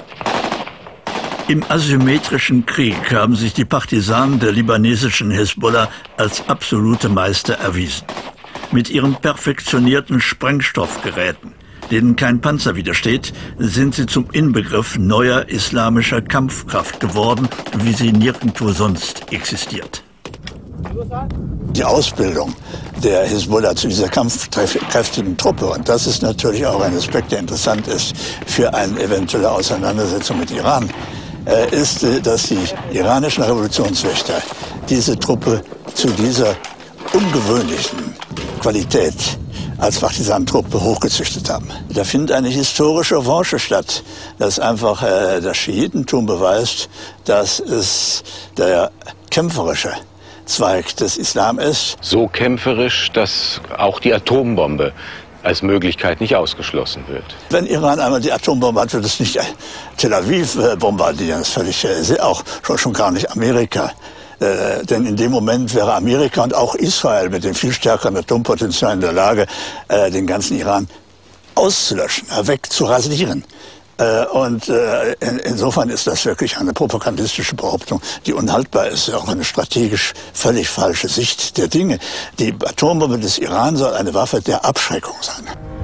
Im asymmetrischen Krieg haben sich die Partisanen der libanesischen Hisbollah als absolute Meister erwiesen. Mit ihren perfektionierten Sprengstoffgeräten, denen kein Panzer widersteht, sind sie zum Inbegriff neuer islamischer Kampfkraft geworden, wie sie nirgendwo sonst existiert. Die Ausbildung der Hisbollah zu dieser kampfkräftigen Truppe, und das ist natürlich auch ein Aspekt, der interessant ist für eine eventuelle Auseinandersetzung mit Iran, äh, ist, dass die iranischen Revolutionswächter diese Truppe zu dieser ungewöhnlichen Qualität als Partisanentruppe hochgezüchtet haben. Da findet eine historische Revanche statt, dass einfach äh, das Schiitentum beweist, dass es der kämpferische Zweig des Islam ist. So kämpferisch, dass auch die Atombombe als Möglichkeit nicht ausgeschlossen wird. Wenn Iran einmal die Atombombe hat, wird es nicht Tel Aviv bombardieren. Das ist völlig, auch schon, schon gar nicht Amerika. Äh, denn in dem Moment wäre Amerika und auch Israel mit dem viel stärkeren Atompotenzial in der Lage, äh, den ganzen Iran auszulöschen, wegzurasieren. Äh, und äh, in, insofern ist das wirklich eine propagandistische Behauptung, die unhaltbar ist, auch eine strategisch völlig falsche Sicht der Dinge. Die Atombombe des Iran soll eine Waffe der Abschreckung sein.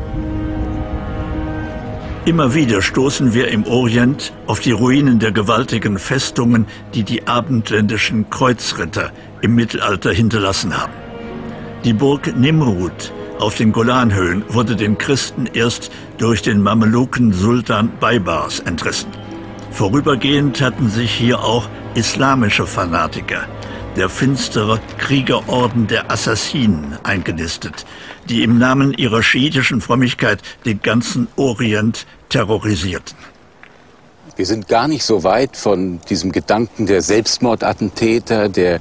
Immer wieder stoßen wir im Orient auf die Ruinen der gewaltigen Festungen, die die abendländischen Kreuzritter im Mittelalter hinterlassen haben. Die Burg Nimrud auf den Golanhöhen wurde den Christen erst durch den Mameluken Sultan Baybars entrissen. Vorübergehend hatten sich hier auch islamische Fanatiker, der finstere Kriegerorden der Assassinen, eingenistet, die im Namen ihrer schiitischen Frömmigkeit den ganzen Orient terrorisierten. Wir sind gar nicht so weit von diesem Gedanken der Selbstmordattentäter, der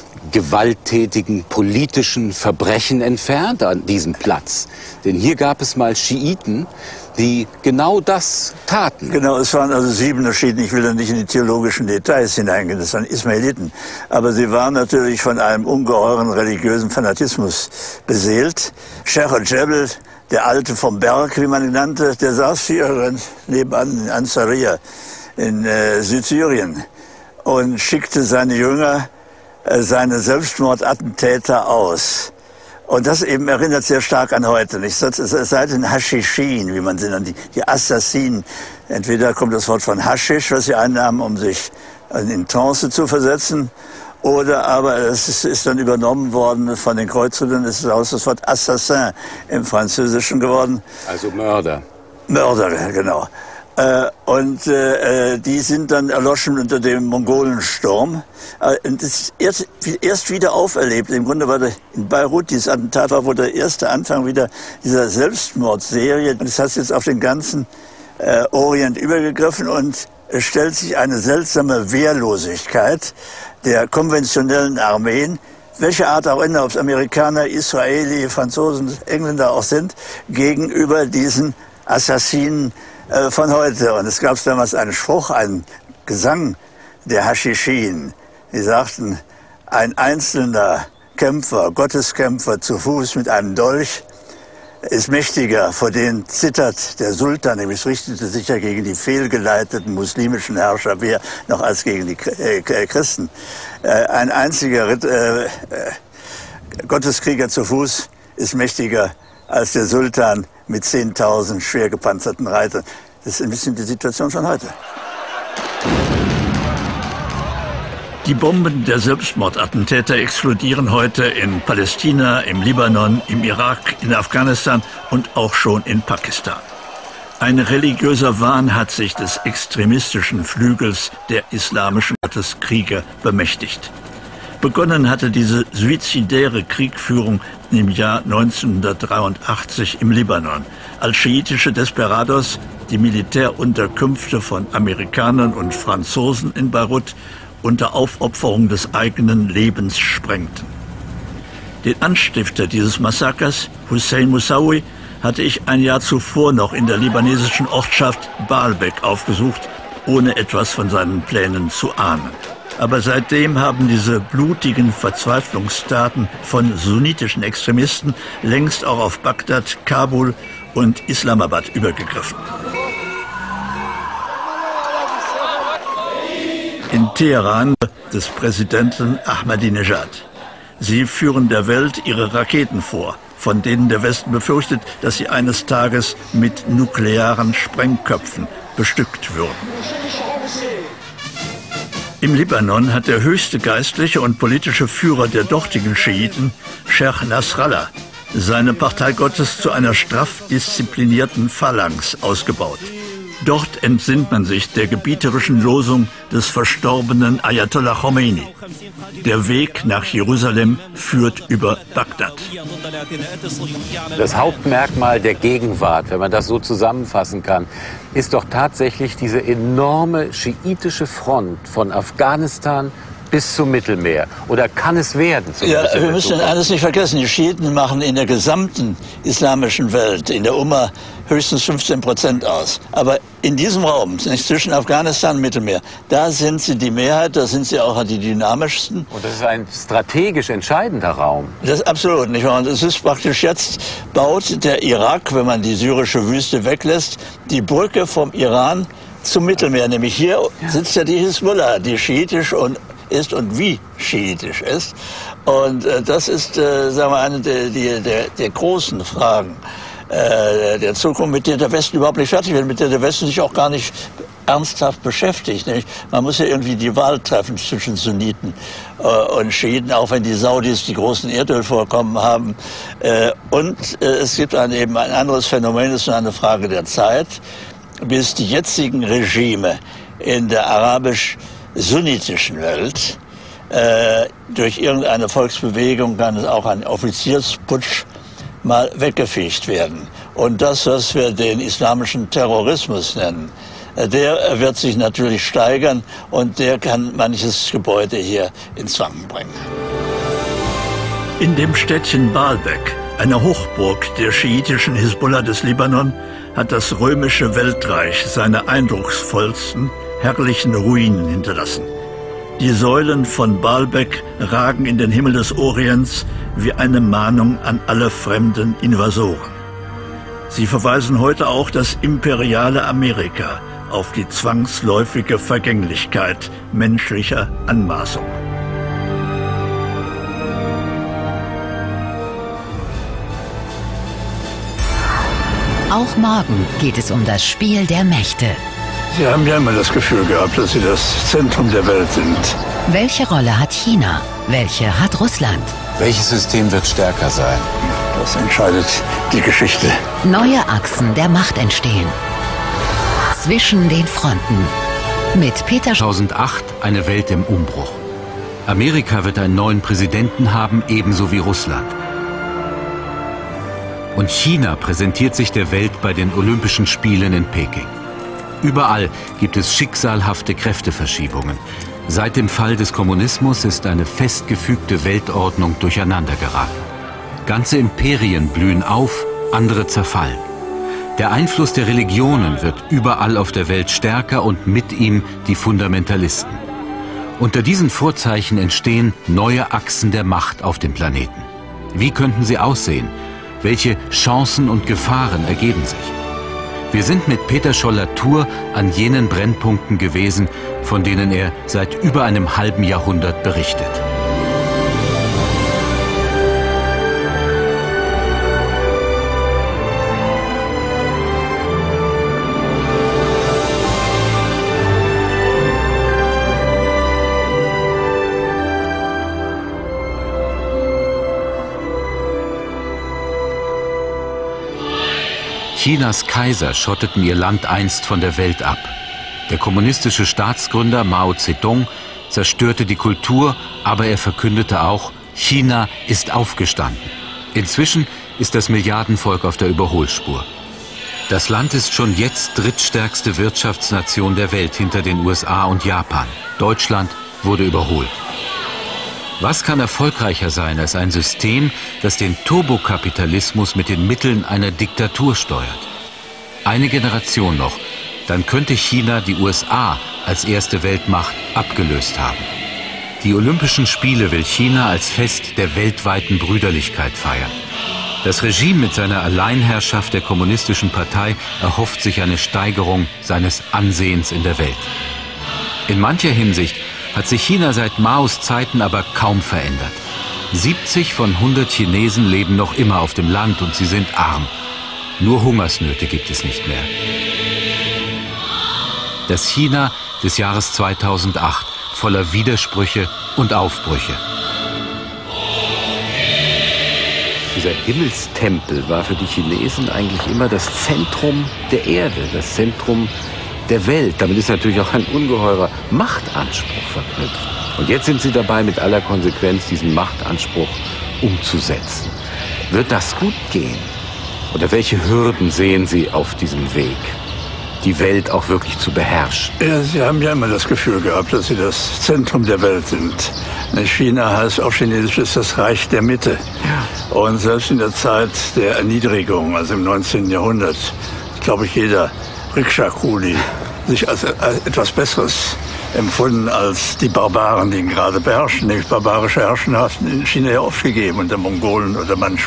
gewalttätigen politischen Verbrechen entfernt an diesem Platz. Denn hier gab es mal Schiiten, die genau das taten. Genau, es waren also sieben Schiiten. Ich will da nicht in die theologischen Details hineingehen, das waren Ismailiten. Aber sie waren natürlich von einem ungeheuren religiösen Fanatismus beseelt. Sheikh al-Jebel, der Alte vom Berg, wie man ihn nannte, der saß hier nebenan in Ansaria in äh, Südsyrien und schickte seine Jünger, seine Selbstmordattentäter aus. Und das eben erinnert sehr stark an heute. Nicht? Seit den Haschischin, wie man sie nennt, die, die Assassinen. Entweder kommt das Wort von Haschisch, was sie einnahmen, um sich in Trance zu versetzen, oder aber es ist, ist dann übernommen worden von den Kreuzrittern, es ist aus das Wort Assassin im Französischen geworden. Also Mörder. Mörder, genau. Äh, und äh, die sind dann erloschen unter dem Mongolensturm. Äh, und das ist erst, erst wieder auferlebt. Im Grunde war der, in Beirut dieses Attentat war wohl der erste Anfang wieder dieser Selbstmordserie. Und das hat jetzt auf den ganzen äh, Orient übergegriffen und es stellt sich eine seltsame Wehrlosigkeit der konventionellen Armeen, welche Art auch immer, ob es Amerikaner, Israeli, Franzosen, Engländer auch sind, gegenüber diesen Assassinen von heute. Und es gab damals einen Spruch, einen Gesang der Haschischin. Die sagten, ein einzelner Kämpfer, Gotteskämpfer zu Fuß mit einem Dolch ist mächtiger, vor denen zittert der Sultan, nämlich es richtete sich ja gegen die fehlgeleiteten muslimischen Herrscher mehr noch als gegen die Christen. Ein einziger äh, Gotteskrieger zu Fuß ist mächtiger als der Sultan mit zehntausend schwer gepanzerten Reitern. Das ist ein bisschen die Situation von heute. Die Bomben der Selbstmordattentäter explodieren heute in Palästina, im Libanon, im Irak, in Afghanistan und auch schon in Pakistan. Ein religiöser Wahn hat sich des extremistischen Flügels der islamischen Gotteskrieger bemächtigt. Begonnen hatte diese suizidäre Kriegführung im Jahr neunzehnhundertdreiundachtzig im Libanon, als schiitische Desperados die Militärunterkünfte von Amerikanern und Franzosen in Beirut unter Aufopferung des eigenen Lebens sprengten. Den Anstifter dieses Massakers, Hussein Moussaoui, hatte ich ein Jahr zuvor noch in der libanesischen Ortschaft Baalbek aufgesucht, ohne etwas von seinen Plänen zu ahnen. Aber seitdem haben diese blutigen Verzweiflungstaten von sunnitischen Extremisten längst auch auf Bagdad, Kabul und Islamabad übergegriffen. In Teheran des Präsidenten Ahmadinejad. Sie führen der Welt ihre Raketen vor, von denen der Westen befürchtet, dass sie eines Tages mit nuklearen Sprengköpfen bestückt würden. Im Libanon hat der höchste geistliche und politische Führer der dortigen Schiiten, Sheikh Nasrallah, seine Partei Gottes zu einer straff disziplinierten Phalanx ausgebaut. Dort entsinnt man sich der gebieterischen Losung des verstorbenen Ayatollah Khomeini. Der Weg nach Jerusalem führt über Bagdad. Das Hauptmerkmal der Gegenwart, wenn man das so zusammenfassen kann, ist doch tatsächlich diese enorme schiitische Front von Afghanistan bis zum Mittelmeer. Oder kann es werden? Ja, wir müssen eines nicht vergessen. Die Schiiten machen in der gesamten islamischen Welt, in der Umma, höchstens fünfzehn Prozent aus. Aber in diesem Raum, nicht zwischen Afghanistan und Mittelmeer, da sind sie die Mehrheit, da sind sie auch die dynamischsten. Und das ist ein strategisch entscheidender Raum. Das ist absolut nicht wahr. Und es ist praktisch jetzt, baut der Irak, wenn man die syrische Wüste weglässt, die Brücke vom Iran zum Mittelmeer. Nämlich hier sitzt ja die Hisbollah, die schiitisch und ist und wie schiitisch ist. Und äh, das ist, äh, sagen wir, eine der, der, der großen Fragen äh, der Zukunft, mit der der Westen überhaupt nicht fertig wird, mit der der Westen sich auch gar nicht ernsthaft beschäftigt. Nicht? Man muss ja irgendwie die Wahl treffen zwischen Sunniten äh, und Schiiten, auch wenn die Saudis die großen Erdölvorkommen haben. Äh, und äh, es gibt ein, eben ein anderes Phänomen, es ist nur eine Frage der Zeit, bis die jetzigen Regime in der arabisch-sunnitischen Welt äh, durch irgendeine Volksbewegung, kann es auch ein Offiziersputsch, mal weggefegt werden. Und das, was wir den islamischen Terrorismus nennen, der wird sich natürlich steigern und der kann manches Gebäude hier ins Wanken bringen. In dem Städtchen Baalbek, einer Hochburg der schiitischen Hisbollah des Libanon, hat das römische Weltreich seine eindrucksvollsten, herrlichen Ruinen hinterlassen. Die Säulen von Baalbek ragen in den Himmel des Orients wie eine Mahnung an alle fremden Invasoren. Sie verweisen heute auch das imperiale Amerika auf die zwangsläufige Vergänglichkeit menschlicher Anmaßung. Auch morgen geht es um das Spiel der Mächte. Sie haben ja immer das Gefühl gehabt, dass Sie das Zentrum der Welt sind. Welche Rolle hat China? Welche hat Russland? Welches System wird stärker sein? Das entscheidet die Geschichte. Neue Achsen der Macht entstehen. Zwischen den Fronten. Mit Peter zweitausendacht eine Welt im Umbruch. Amerika wird einen neuen Präsidenten haben, ebenso wie Russland. Und China präsentiert sich der Welt bei den Olympischen Spielen in Peking. Überall gibt es schicksalhafte Kräfteverschiebungen. Seit dem Fall des Kommunismus ist eine festgefügte Weltordnung durcheinandergeraten. Ganze Imperien blühen auf, andere zerfallen. Der Einfluss der Religionen wird überall auf der Welt stärker und mit ihm die Fundamentalisten. Unter diesen Vorzeichen entstehen neue Achsen der Macht auf dem Planeten. Wie könnten sie aussehen? Welche Chancen und Gefahren ergeben sich? Wir sind mit Peter Scholler-Thur an jenen Brennpunkten gewesen, von denen er seit über einem halben Jahrhundert berichtet. Chinas Kaiser schotteten ihr Land einst von der Welt ab. Der kommunistische Staatsgründer Mao Zedong zerstörte die Kultur, aber er verkündete auch, China ist aufgestanden. Inzwischen ist das Milliardenvolk auf der Überholspur. Das Land ist schon jetzt drittstärkste Wirtschaftsnation der Welt hinter den U S A und Japan. Deutschland wurde überholt. Was kann erfolgreicher sein als ein System, das den Turbokapitalismus mit den Mitteln einer Diktatur steuert? Eine Generation noch, dann könnte China die U S A als erste Weltmacht abgelöst haben. Die Olympischen Spiele will China als Fest der weltweiten Brüderlichkeit feiern. Das Regime mit seiner Alleinherrschaft der Kommunistischen Partei erhofft sich eine Steigerung seines Ansehens in der Welt. In mancher Hinsicht hat sich China seit Maos Zeiten aber kaum verändert. siebzig von hundert Chinesen leben noch immer auf dem Land und sie sind arm. Nur Hungersnöte gibt es nicht mehr. Das China des Jahres zweitausendacht, voller Widersprüche und Aufbrüche. Dieser Himmelstempel war für die Chinesen eigentlich immer das Zentrum der Erde, das Zentrum der Welt. Damit ist natürlich auch ein ungeheurer Machtanspruch verknüpft. Und jetzt sind sie dabei, mit aller Konsequenz diesen Machtanspruch umzusetzen. Wird das gut gehen? Oder welche Hürden sehen Sie auf diesem Weg, die Welt auch wirklich zu beherrschen? Ja, Sie haben ja immer das Gefühl gehabt, dass Sie das Zentrum der Welt sind. China heißt auf Chinesisch ist das Reich der Mitte. Ja. Und selbst in der Zeit der Erniedrigung, also im neunzehnten Jahrhundert, glaube ich, jeder Rikscha-Kuli sich als etwas Besseres empfunden als die Barbaren, die ihn gerade beherrschen. Die barbarische Herrschaft in China ja oft gegeben, unter Mongolen oder Manchu.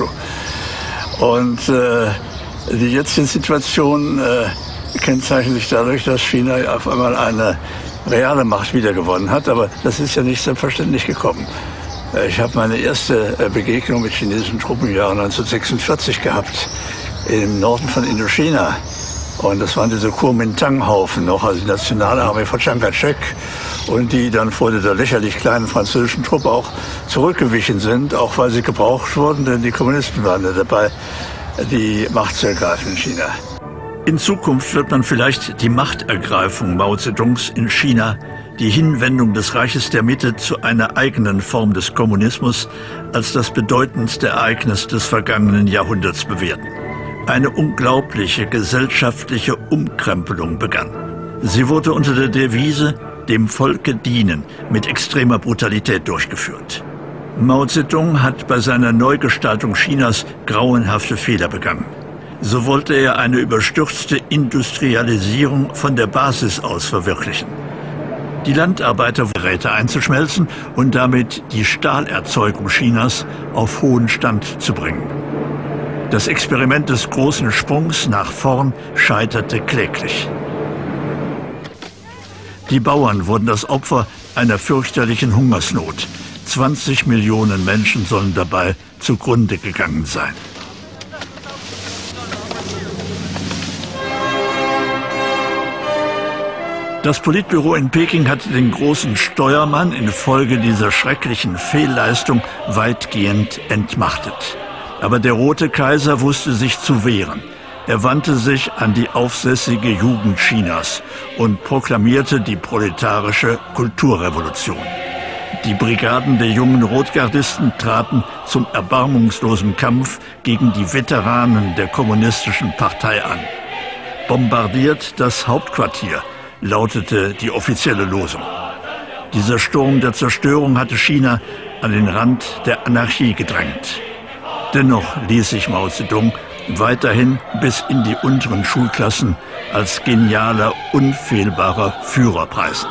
Und äh, die jetzige Situation äh, kennzeichnet sich dadurch, dass China auf einmal eine reale Macht wiedergewonnen hat, aber das ist ja nicht selbstverständlich gekommen. Ich habe meine erste Begegnung mit chinesischen Truppen im Jahre neunzehnhundertsechsundvierzig gehabt, im Norden von Indochina. Und das waren diese Kuomintang-Haufen noch, also die Nationalarmee von Chiang Kai-shek. Und die dann vor dieser lächerlich kleinen französischen Truppe auch zurückgewichen sind, auch weil sie gebraucht wurden, denn die Kommunisten waren ja dabei, die Macht zu ergreifen in China. In Zukunft wird man vielleicht die Machtergreifung Mao Zedongs in China, die Hinwendung des Reiches der Mitte zu einer eigenen Form des Kommunismus, als das bedeutendste Ereignis des vergangenen Jahrhunderts bewerten. Eine unglaubliche gesellschaftliche Umkrempelung begann. Sie wurde unter der Devise „Dem Volke dienen“ mit extremer Brutalität durchgeführt. Mao Zedong hat bei seiner Neugestaltung Chinas grauenhafte Fehler begangen. So wollte er eine überstürzte Industrialisierung von der Basis aus verwirklichen. Die Landarbeiterräte einzuschmelzen und damit die Stahlerzeugung Chinas auf hohen Stand zu bringen. Das Experiment des großen Sprungs nach vorn scheiterte kläglich. Die Bauern wurden das Opfer einer fürchterlichen Hungersnot. zwanzig Millionen Menschen sollen dabei zugrunde gegangen sein. Das Politbüro in Peking hatte den großen Steuermann infolge dieser schrecklichen Fehlleistung weitgehend entmachtet. Aber der Rote Kaiser wusste sich zu wehren. Er wandte sich an die aufsässige Jugend Chinas und proklamierte die proletarische Kulturrevolution. Die Brigaden der jungen Rotgardisten traten zum erbarmungslosen Kampf gegen die Veteranen der kommunistischen Partei an. Bombardiert das Hauptquartier, lautete die offizielle Losung. Dieser Sturm der Zerstörung hatte China an den Rand der Anarchie gedrängt. Dennoch ließ sich Mao Zedong weiterhin bis in die unteren Schulklassen als genialer, unfehlbarer Führer preisen.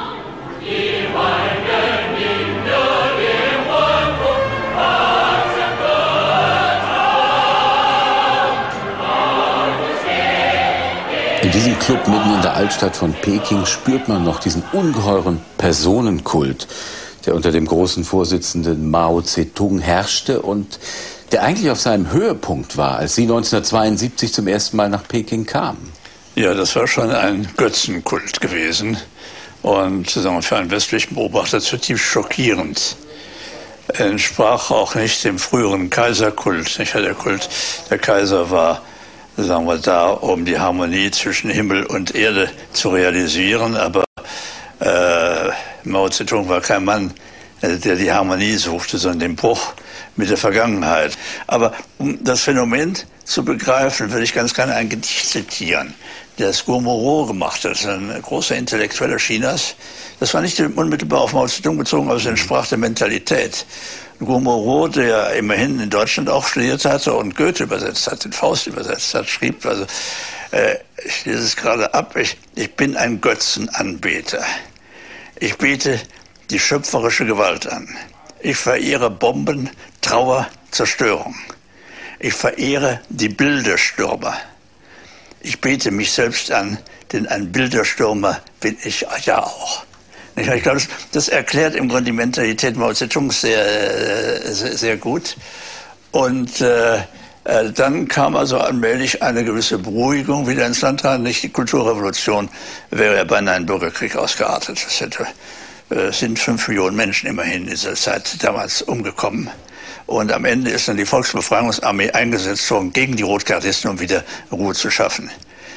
In diesem Club mitten in der Altstadt von Peking spürt man noch diesen ungeheuren Personenkult, der unter dem großen Vorsitzenden Mao Zedong herrschte und der eigentlich auf seinem Höhepunkt war, als Sie neunzehnhundertzweiundsiebzig zum ersten Mal nach Peking kamen. Ja, das war schon ein Götzenkult gewesen und sagen wir, für einen westlichen Beobachter zutiefst schockierend. Er entsprach auch nicht dem früheren Kaiserkult. Nicht? Der Kult der Kaiser war sagen wir da, um die Harmonie zwischen Himmel und Erde zu realisieren. Aber äh, Mao Zedong war kein Mann, der die Harmonie suchte, sondern den Bruch mit der Vergangenheit. Aber um das Phänomen zu begreifen, würde ich ganz gerne ein Gedicht zitieren, das Guo Moruo gemacht hat, ein großer Intellektueller Chinas. Das war nicht unmittelbar auf Mao Zedong bezogen, aber es entsprach der Mentalität. Guo Moruo, der immerhin in Deutschland auch studiert hatte und Goethe übersetzt hat, den Faust übersetzt hat, schrieb, also, äh, ich lese es gerade ab, ich, ich bin ein Götzenanbeter. Ich bete die schöpferische Gewalt an. Ich verehre Bomben, Trauer, Zerstörung. Ich verehre die Bilderstürmer. Ich bete mich selbst an, denn ein Bilderstürmer bin ich ja auch. Ich glaube, das, das erklärt im Grunde die Mentalität Mao Zedongs sehr, sehr, sehr gut. Und äh, dann kam also allmählich eine gewisse Beruhigung wieder ins Land rein. Nicht die Kulturrevolution wäre ja beinahe ein Bürgerkrieg ausgeartet. Es hätte, äh, sind fünf Millionen Menschen immerhin in dieser Zeit damals umgekommen. Und am Ende ist dann die Volksbefreiungsarmee eingesetzt worden gegen die Rotgardisten, um wieder Ruhe zu schaffen.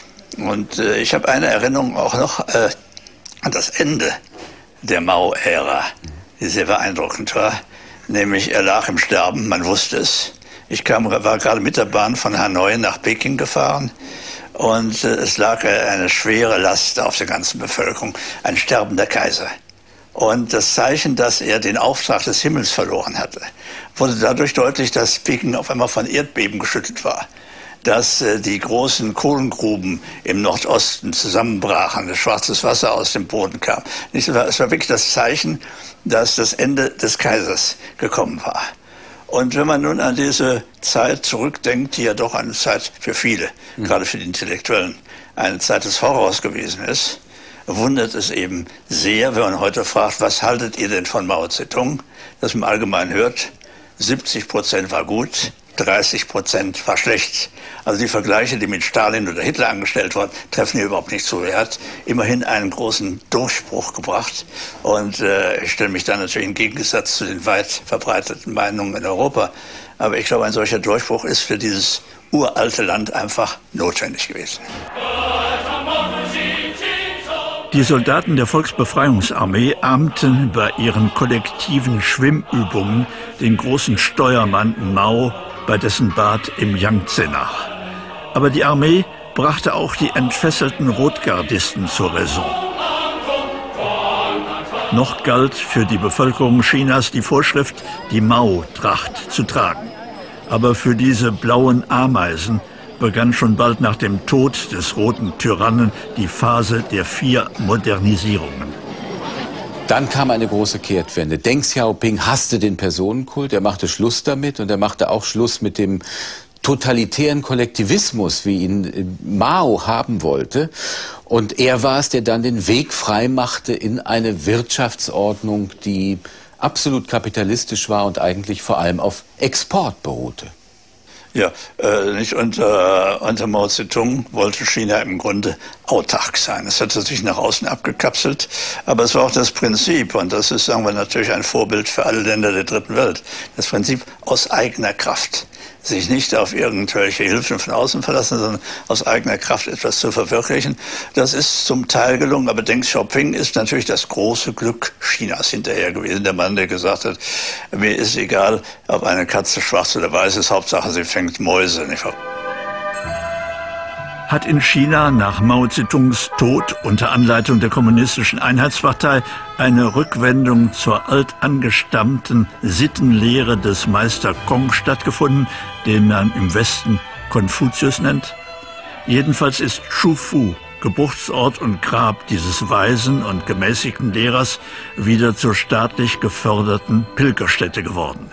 Und äh, ich habe eine Erinnerung auch noch äh, an das Ende der Mao-Ära, die sehr beeindruckend war. Nämlich, er lag im Sterben, man wusste es. Ich kam, war gerade mit der Bahn von Hanoi nach Peking gefahren und äh, es lag eine schwere Last auf der ganzen Bevölkerung, ein sterbender Kaiser. Und das Zeichen, dass er den Auftrag des Himmels verloren hatte, wurde dadurch deutlich, dass Peking auf einmal von Erdbeben geschüttelt war. Dass äh, die großen Kohlengruben im Nordosten zusammenbrachen, das schwarzes Wasser aus dem Boden kam. Es war, es war wirklich das Zeichen, dass das Ende des Kaisers gekommen war. Und wenn man nun an diese Zeit zurückdenkt, die ja doch eine Zeit für viele, mhm. gerade für die Intellektuellen, eine Zeit des Horrors gewesen ist, wundert es eben sehr, wenn man heute fragt, was haltet ihr denn von Mao Zedong? Dass man allgemein hört, siebzig Prozent war gut, dreißig Prozent war schlecht. Also die Vergleiche, die mit Stalin oder Hitler angestellt wurden, treffen hier überhaupt nicht zu. Er hat immerhin einen großen Durchbruch gebracht. Und äh, ich stelle mich da natürlich im Gegensatz zu den weit verbreiteten Meinungen in Europa. Aber ich glaube, ein solcher Durchbruch ist für dieses uralte Land einfach notwendig gewesen. Die Soldaten der Volksbefreiungsarmee ahmten bei ihren kollektiven Schwimmübungen den großen Steuermann Mao bei dessen Bad im Yangtze nach. Aber die Armee brachte auch die entfesselten Rotgardisten zur Raison. Noch galt für die Bevölkerung Chinas die Vorschrift, die Mao-Tracht zu tragen. Aber für diese blauen Ameisen begann schon bald nach dem Tod des roten Tyrannen die Phase der vier Modernisierungen. Dann kam eine große Kehrtwende. Deng Xiaoping hasste den Personenkult, er machte Schluss damit und er machte auch Schluss mit dem totalitären Kollektivismus, wie ihn Mao haben wollte. Und er war es, der dann den Weg frei machte in eine Wirtschaftsordnung, die absolut kapitalistisch war und eigentlich vor allem auf Export beruhte. Ja, äh, nicht unter, unter Mao Zedong wollte China im Grunde autark sein. Es hatte sich nach außen abgekapselt, aber es war auch das Prinzip, und das ist, sagen wir, natürlich ein Vorbild für alle Länder der dritten Welt, das Prinzip aus eigener Kraft. Sich nicht auf irgendwelche Hilfen von außen verlassen, sondern aus eigener Kraft etwas zu verwirklichen. Das ist zum Teil gelungen, aber Deng Xiaoping ist natürlich das große Glück Chinas hinterher gewesen. Der Mann, der gesagt hat, mir ist egal, ob eine Katze schwarz oder weiß ist, Hauptsache sie fängt Mäuse. Nicht wahr? Hat in China nach Mao Zedongs Tod unter Anleitung der Kommunistischen Einheitspartei eine Rückwendung zur altangestammten Sittenlehre des Meister Kong stattgefunden, den man im Westen Konfuzius nennt? Jedenfalls ist Shufu, Geburtsort und Grab dieses weisen und gemäßigten Lehrers, wieder zur staatlich geförderten Pilgerstätte geworden.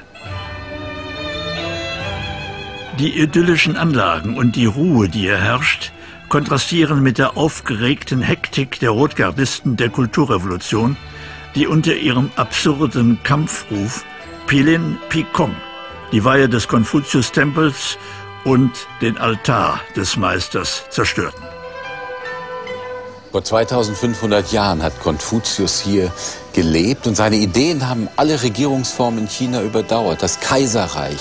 Die idyllischen Anlagen und die Ruhe, die hier herrscht, kontrastieren mit der aufgeregten Hektik der Rotgardisten der Kulturrevolution, die unter ihrem absurden Kampfruf Pilin Pikong die Weihe des Konfuzius-Tempels und den Altar des Meisters zerstörten. Vor zweitausendfünfhundert Jahren hat Konfuzius hier gelebt und seine Ideen haben alle Regierungsformen in China überdauert. Das Kaiserreich,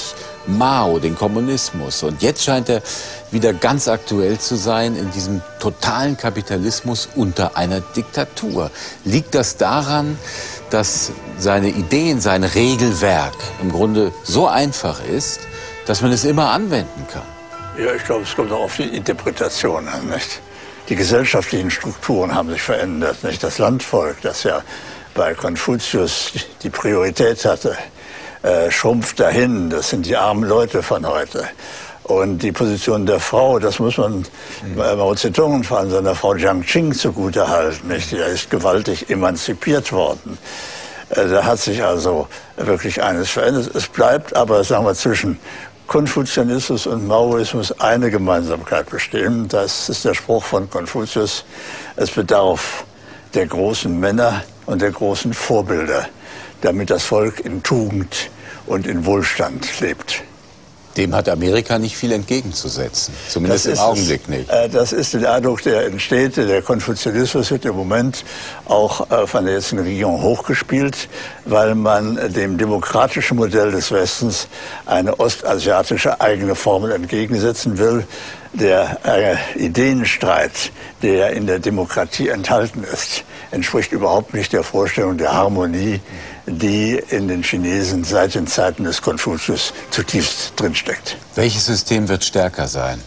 Mao, den Kommunismus. Und jetzt scheint er wieder ganz aktuell zu sein in diesem totalen Kapitalismus unter einer Diktatur. Liegt das daran, dass seine Ideen, sein Regelwerk im Grunde so einfach ist, dass man es immer anwenden kann? Ja, ich glaube, es kommt auch auf die Interpretation an, nicht? Die gesellschaftlichen Strukturen haben sich verändert, nicht? Das Landvolk, das ja bei Konfuzius die Priorität hatte, äh, schrumpft dahin. Das sind die armen Leute von heute. Und die Position der Frau, das muss man mhm. Mao Zedong von seiner Frau Jiang Qing zugutehalten, nicht? Die ist gewaltig emanzipiert worden. Äh, da hat sich also wirklich eines verändert. Es bleibt aber, sagen wir, zwischen Konfuzianismus und Maoismus eine Gemeinsamkeit bestehen. Das ist der Spruch von Konfuzius: Es bedarf der großen Männer und der großen Vorbilder, damit das Volk in Tugend und in Wohlstand lebt. Dem hat Amerika nicht viel entgegenzusetzen, zumindest im Augenblick nicht. Äh, das ist der Eindruck, der entsteht. Der Konfuzianismus wird im Moment auch äh, von der jetzigen Regierung hochgespielt, weil man äh, dem demokratischen Modell des Westens eine ostasiatische eigene Formel entgegensetzen will. Der äh, Ideenstreit, der in der Demokratie enthalten ist, entspricht überhaupt nicht der Vorstellung der Harmonie, die in den Chinesen seit den Zeiten des Konfuzius zutiefst drinsteckt. Welches System wird stärker sein?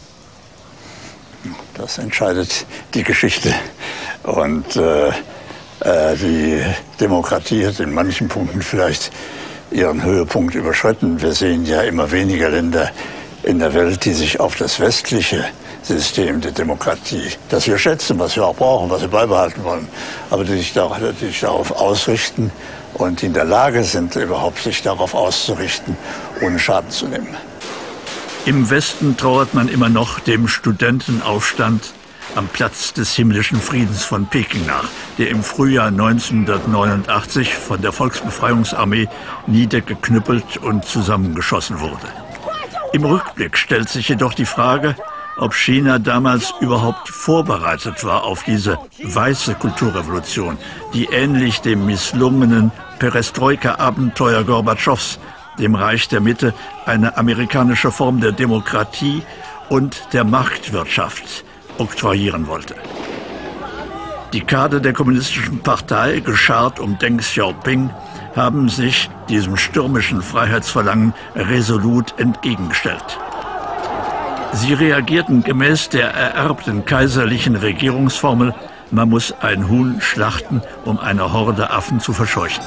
Das entscheidet die Geschichte. Und äh, äh, die Demokratie hat in manchen Punkten vielleicht ihren Höhepunkt überschritten. Wir sehen ja immer weniger Länder in der Welt, die sich auf das westliche System der Demokratie, das wir schätzen, was wir auch brauchen, was wir beibehalten wollen, aber die sich, darauf, die sich darauf ausrichten und die in der Lage sind, überhaupt sich darauf auszurichten, ohne Schaden zu nehmen. Im Westen trauert man immer noch dem Studentenaufstand am Platz des himmlischen Friedens von Peking nach, der im Frühjahr neunzehnhundertneunundachtzig von der Volksbefreiungsarmee niedergeknüppelt und zusammengeschossen wurde. Im Rückblick stellt sich jedoch die Frage, ob China damals überhaupt vorbereitet war auf diese weiße Kulturrevolution, die ähnlich dem misslungenen Perestroika-Abenteuer Gorbatschows, dem Reich der Mitte, eine amerikanische Form der Demokratie und der Marktwirtschaft oktroyieren wollte. Die Kader der Kommunistischen Partei, geschart um Deng Xiaoping, haben sich diesem stürmischen Freiheitsverlangen resolut entgegengestellt. Sie reagierten gemäß der ererbten kaiserlichen Regierungsformel: Man muss ein Huhn schlachten, um eine Horde Affen zu verscheuchen.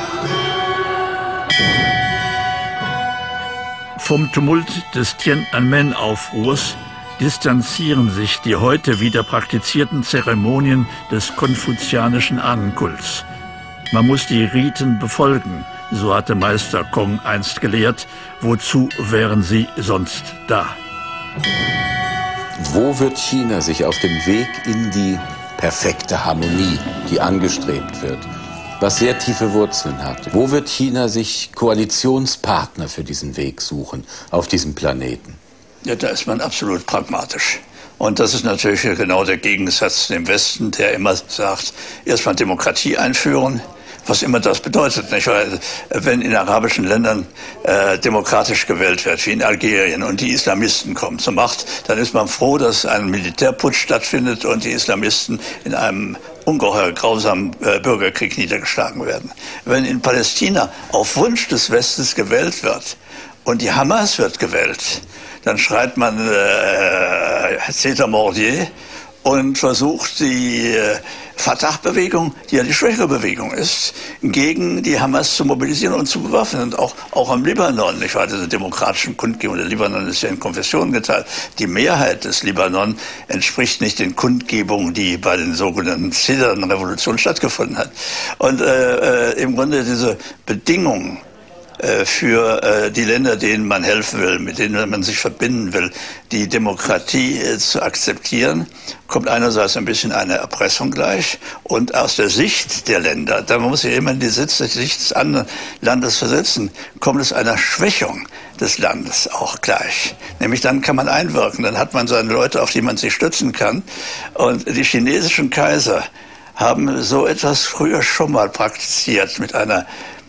Vom Tumult des Tiananmen-Aufruhrs distanzieren sich die heute wieder praktizierten Zeremonien des konfuzianischen Ahnenkults. Man muss die Riten befolgen, so hatte Meister Kong einst gelehrt. Wozu wären sie sonst da? Wo wird China sich auf dem Weg in die perfekte Harmonie, die angestrebt wird, was sehr tiefe Wurzeln hat, wo wird China sich Koalitionspartner für diesen Weg suchen auf diesem Planeten? Ja, da ist man absolut pragmatisch. Und das ist natürlich genau der Gegensatz dem Westen, der immer sagt, erstmal Demokratie einführen, was immer das bedeutet, nicht? Weil wenn in arabischen Ländern äh, demokratisch gewählt wird, wie in Algerien, und die Islamisten kommen zur Macht, dann ist man froh, dass ein Militärputsch stattfindet und die Islamisten in einem ungeheuer grausamen äh, Bürgerkrieg niedergeschlagen werden. Wenn in Palästina auf Wunsch des Westens gewählt wird und die Hamas wird gewählt, dann schreit man äh, c'est à mordier und versucht die äh, Fatah-Bewegung, die ja die schwächere Bewegung ist, gegen die Hamas zu mobilisieren und zu bewaffnen. Und auch, auch am Libanon, nicht wahr, diese demokratischen Kundgebungen. Der Libanon ist ja in Konfessionen geteilt. Die Mehrheit des Libanon entspricht nicht den Kundgebungen, die bei den sogenannten Zedern-Revolutionen stattgefunden hat. Und äh, äh, im Grunde diese Bedingungen für äh, die Länder, denen man helfen will, mit denen man sich verbinden will, die Demokratie äh, zu akzeptieren, kommt einerseits ein bisschen eine Erpressung gleich und aus der Sicht der Länder, da muss sich immer in die Sicht des anderen Landes versetzen, kommt es einer Schwächung des Landes auch gleich. Nämlich dann kann man einwirken, dann hat man seine Leute, auf die man sich stützen kann. Und die chinesischen Kaiser haben so etwas früher schon mal praktiziert mit einer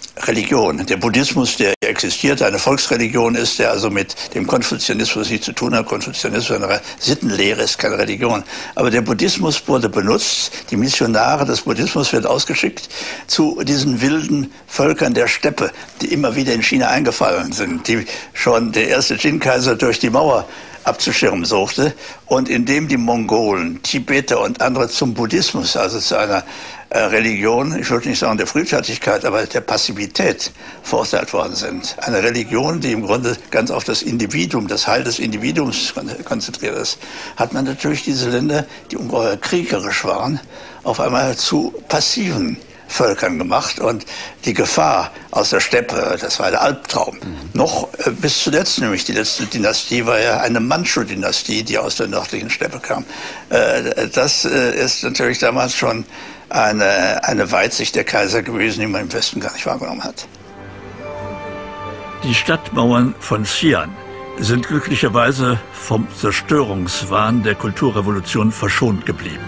Religion. Der Buddhismus, der existiert, eine Volksreligion ist, der also mit dem Konfuzianismus nichts zu tun hat. Konfuzianismus ist eine Sittenlehre, ist keine Religion. Aber der Buddhismus wurde benutzt. Die Missionare des Buddhismus werden ausgeschickt zu diesen wilden Völkern der Steppe, die immer wieder in China eingefallen sind, die schon der erste Qin-Kaiser durch die Mauer abzuschirmen suchte. Und indem die Mongolen, Tibeter und andere zum Buddhismus, also zu einer äh, Religion, ich würde nicht sagen der Frühzeitigkeit, aber der Passivität verurteilt worden sind. Eine Religion, die im Grunde ganz auf das Individuum, das Heil des Individuums konzentriert ist, hat man natürlich diese Länder, die ungeheuer kriegerisch waren, auf einmal zu passiven Völkern gemacht, und die Gefahr aus der Steppe, das war der Albtraum. Mhm. Noch äh, bis zuletzt, nämlich die letzte Dynastie war ja eine Mandschu-Dynastie, die aus der nördlichen Steppe kam. Äh, das äh, ist natürlich damals schon eine, eine Weitsicht der Kaiser gewesen, die man im Westen gar nicht wahrgenommen hat. Die Stadtmauern von Xi'an sind glücklicherweise vom Zerstörungswahn der Kulturrevolution verschont geblieben.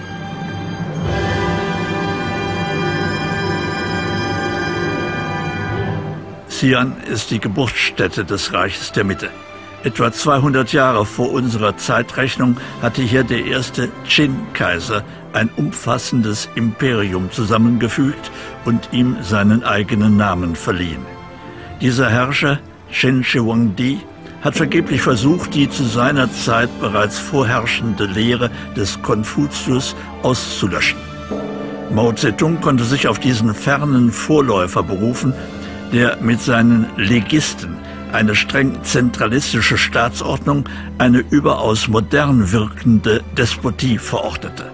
Xi'an ist die Geburtsstätte des Reiches der Mitte. Etwa zweihundert Jahre vor unserer Zeitrechnung hatte hier der erste Qin-Kaiser ein umfassendes Imperium zusammengefügt und ihm seinen eigenen Namen verliehen. Dieser Herrscher, Qin Shi Huangdi, hat vergeblich versucht, die zu seiner Zeit bereits vorherrschende Lehre des Konfuzius auszulöschen. Mao Zedong konnte sich auf diesen fernen Vorläufer berufen, der mit seinen Legisten eine streng zentralistische Staatsordnung, eine überaus modern wirkende Despotie verordnete.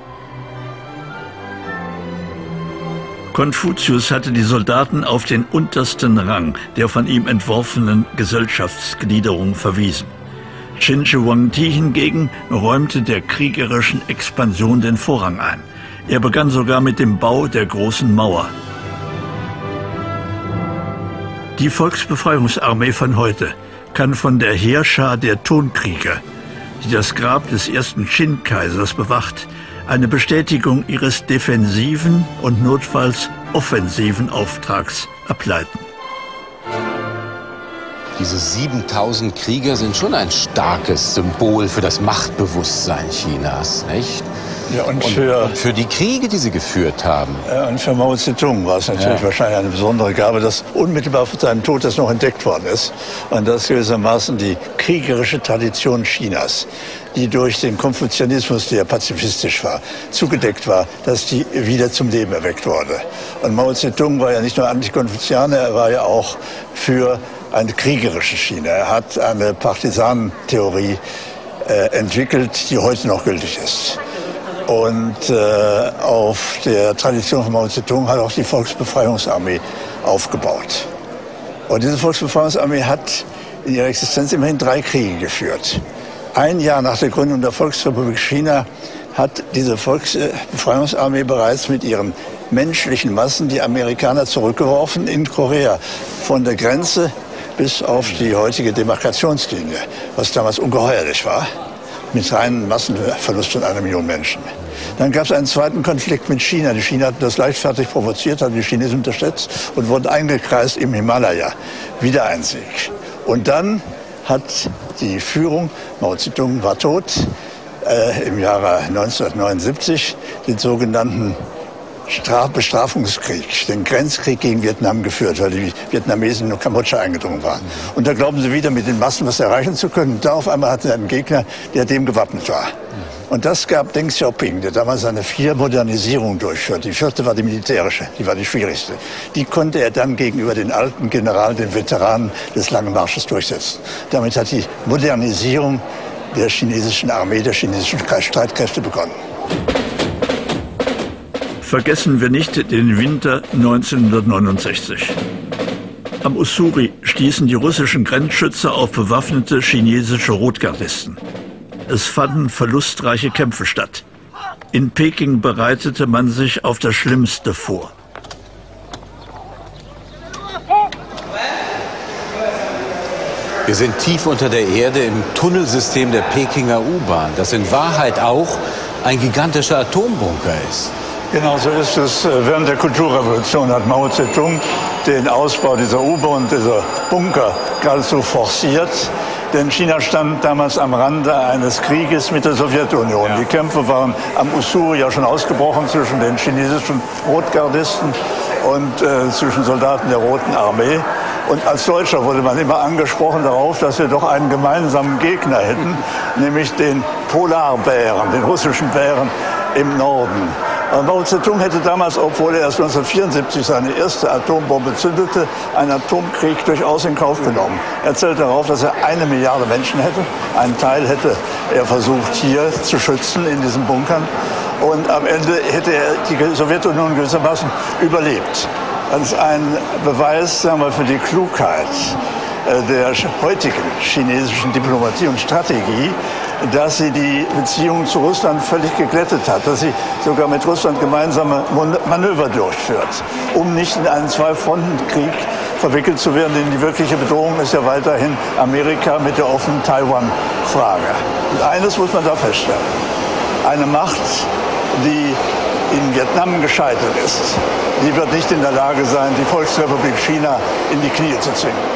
Konfuzius hatte die Soldaten auf den untersten Rang der von ihm entworfenen Gesellschaftsgliederung verwiesen. Qin Shi Huangdi hingegen räumte der kriegerischen Expansion den Vorrang ein. Er begann sogar mit dem Bau der Großen Mauer. Die Volksbefreiungsarmee von heute kann von der Heerschar der Tonkrieger, die das Grab des ersten Qin-Kaisers bewacht, eine Bestätigung ihres defensiven und notfalls offensiven Auftrags ableiten. Diese siebentausend Krieger sind schon ein starkes Symbol für das Machtbewusstsein Chinas, nicht? Ja, und, und, für, und für die Kriege, die sie geführt haben. Ja, und für Mao Zedong war es natürlich ja. wahrscheinlich eine besondere Gabe, dass unmittelbar vor seinem Tod das noch entdeckt worden ist. Und das gewissermaßen die kriegerische Tradition Chinas, die durch den Konfuzianismus, der pazifistisch war, zugedeckt war, dass die wieder zum Leben erweckt wurde. Und Mao Zedong war ja nicht nur Antikonfuzianer, er war ja auch für eine kriegerische China. Er hat eine Partisanentheorie äh, entwickelt, die heute noch gültig ist. Und äh, auf der Tradition von Mao Zedong hat auch die Volksbefreiungsarmee aufgebaut. Und diese Volksbefreiungsarmee hat in ihrer Existenz immerhin drei Kriege geführt. Ein Jahr nach der Gründung der Volksrepublik China hat diese Volksbefreiungsarmee bereits mit ihren menschlichen Massen die Amerikaner zurückgeworfen in Korea. Von der Grenze bis auf die heutige Demarkationslinie, was damals ungeheuerlich war, mit reinen Massenverlust von einer Million Menschen. Dann gab es einen zweiten Konflikt mit China. Die China hatten das leichtfertig provoziert, haben die Chinesen unterstützt und wurden eingekreist im Himalaya. Wieder ein Sieg. Und dann hat die Führung, Mao Zedong war tot, äh, im Jahre neunzehnhundertneunundsiebzig den sogenannten Straf- Bestrafungskrieg, den Grenzkrieg gegen Vietnam geführt, weil die Vietnamesen in Kambodscha eingedrungen waren. Und da glauben sie wieder, mit den Massen was erreichen zu können. Da auf einmal hatte er einen Gegner, der dem gewappnet war. Und das gab Deng Xiaoping, der damals eine vier Modernisierung durchführte. Die vierte war die militärische, die war die schwierigste. Die konnte er dann gegenüber den alten Generalen, den Veteranen des Langen Marsches durchsetzen. Damit hat die Modernisierung der chinesischen Armee, der chinesischen Streitkräfte begonnen. Vergessen wir nicht den Winter neunzehnhundertneunundsechzig. Am Ussuri stießen die russischen Grenzschützer auf bewaffnete chinesische Rotgardisten. Es fanden verlustreiche Kämpfe statt. In Peking bereitete man sich auf das Schlimmste vor. Wir sind tief unter der Erde im Tunnelsystem der Pekinger U-Bahn, das in Wahrheit auch ein gigantischer Atombunker ist. Genau so ist es. Während der Kulturrevolution hat Mao Zedong den Ausbau dieser U-Bahn und dieser Bunker geradezu forciert. Denn China stand damals am Rande eines Krieges mit der Sowjetunion. Ja. Die Kämpfe waren am Ussuri ja schon ausgebrochen zwischen den chinesischen Rotgardisten und äh, zwischen Soldaten der Roten Armee. Und als Deutscher wurde man immer angesprochen darauf, dass wir doch einen gemeinsamen Gegner hätten, nämlich den Polarbären, den russischen Bären im Norden. Mao Zedong hätte damals, obwohl er erst neunzehnhundertvierundsiebzig seine erste Atombombe zündete, einen Atomkrieg durchaus in Kauf genommen. Er zählt darauf, dass er eine Milliarde Menschen hätte. Einen Teil hätte er versucht hier zu schützen in diesen Bunkern. Und am Ende hätte er die Sowjetunion gewissermaßen überlebt. Das ist ein Beweis, sagen wir, für die Klugheit der heutigen chinesischen Diplomatie und Strategie, dass sie die Beziehungen zu Russland völlig geglättet hat, dass sie sogar mit Russland gemeinsame Manöver durchführt, um nicht in einen Zwei-Fronten-Krieg verwickelt zu werden, denn die wirkliche Bedrohung ist ja weiterhin Amerika mit der offenen Taiwan-Frage. Und eines muss man da feststellen: Eine Macht, die in Vietnam gescheitert ist, die wird nicht in der Lage sein, die Volksrepublik China in die Knie zu zwingen.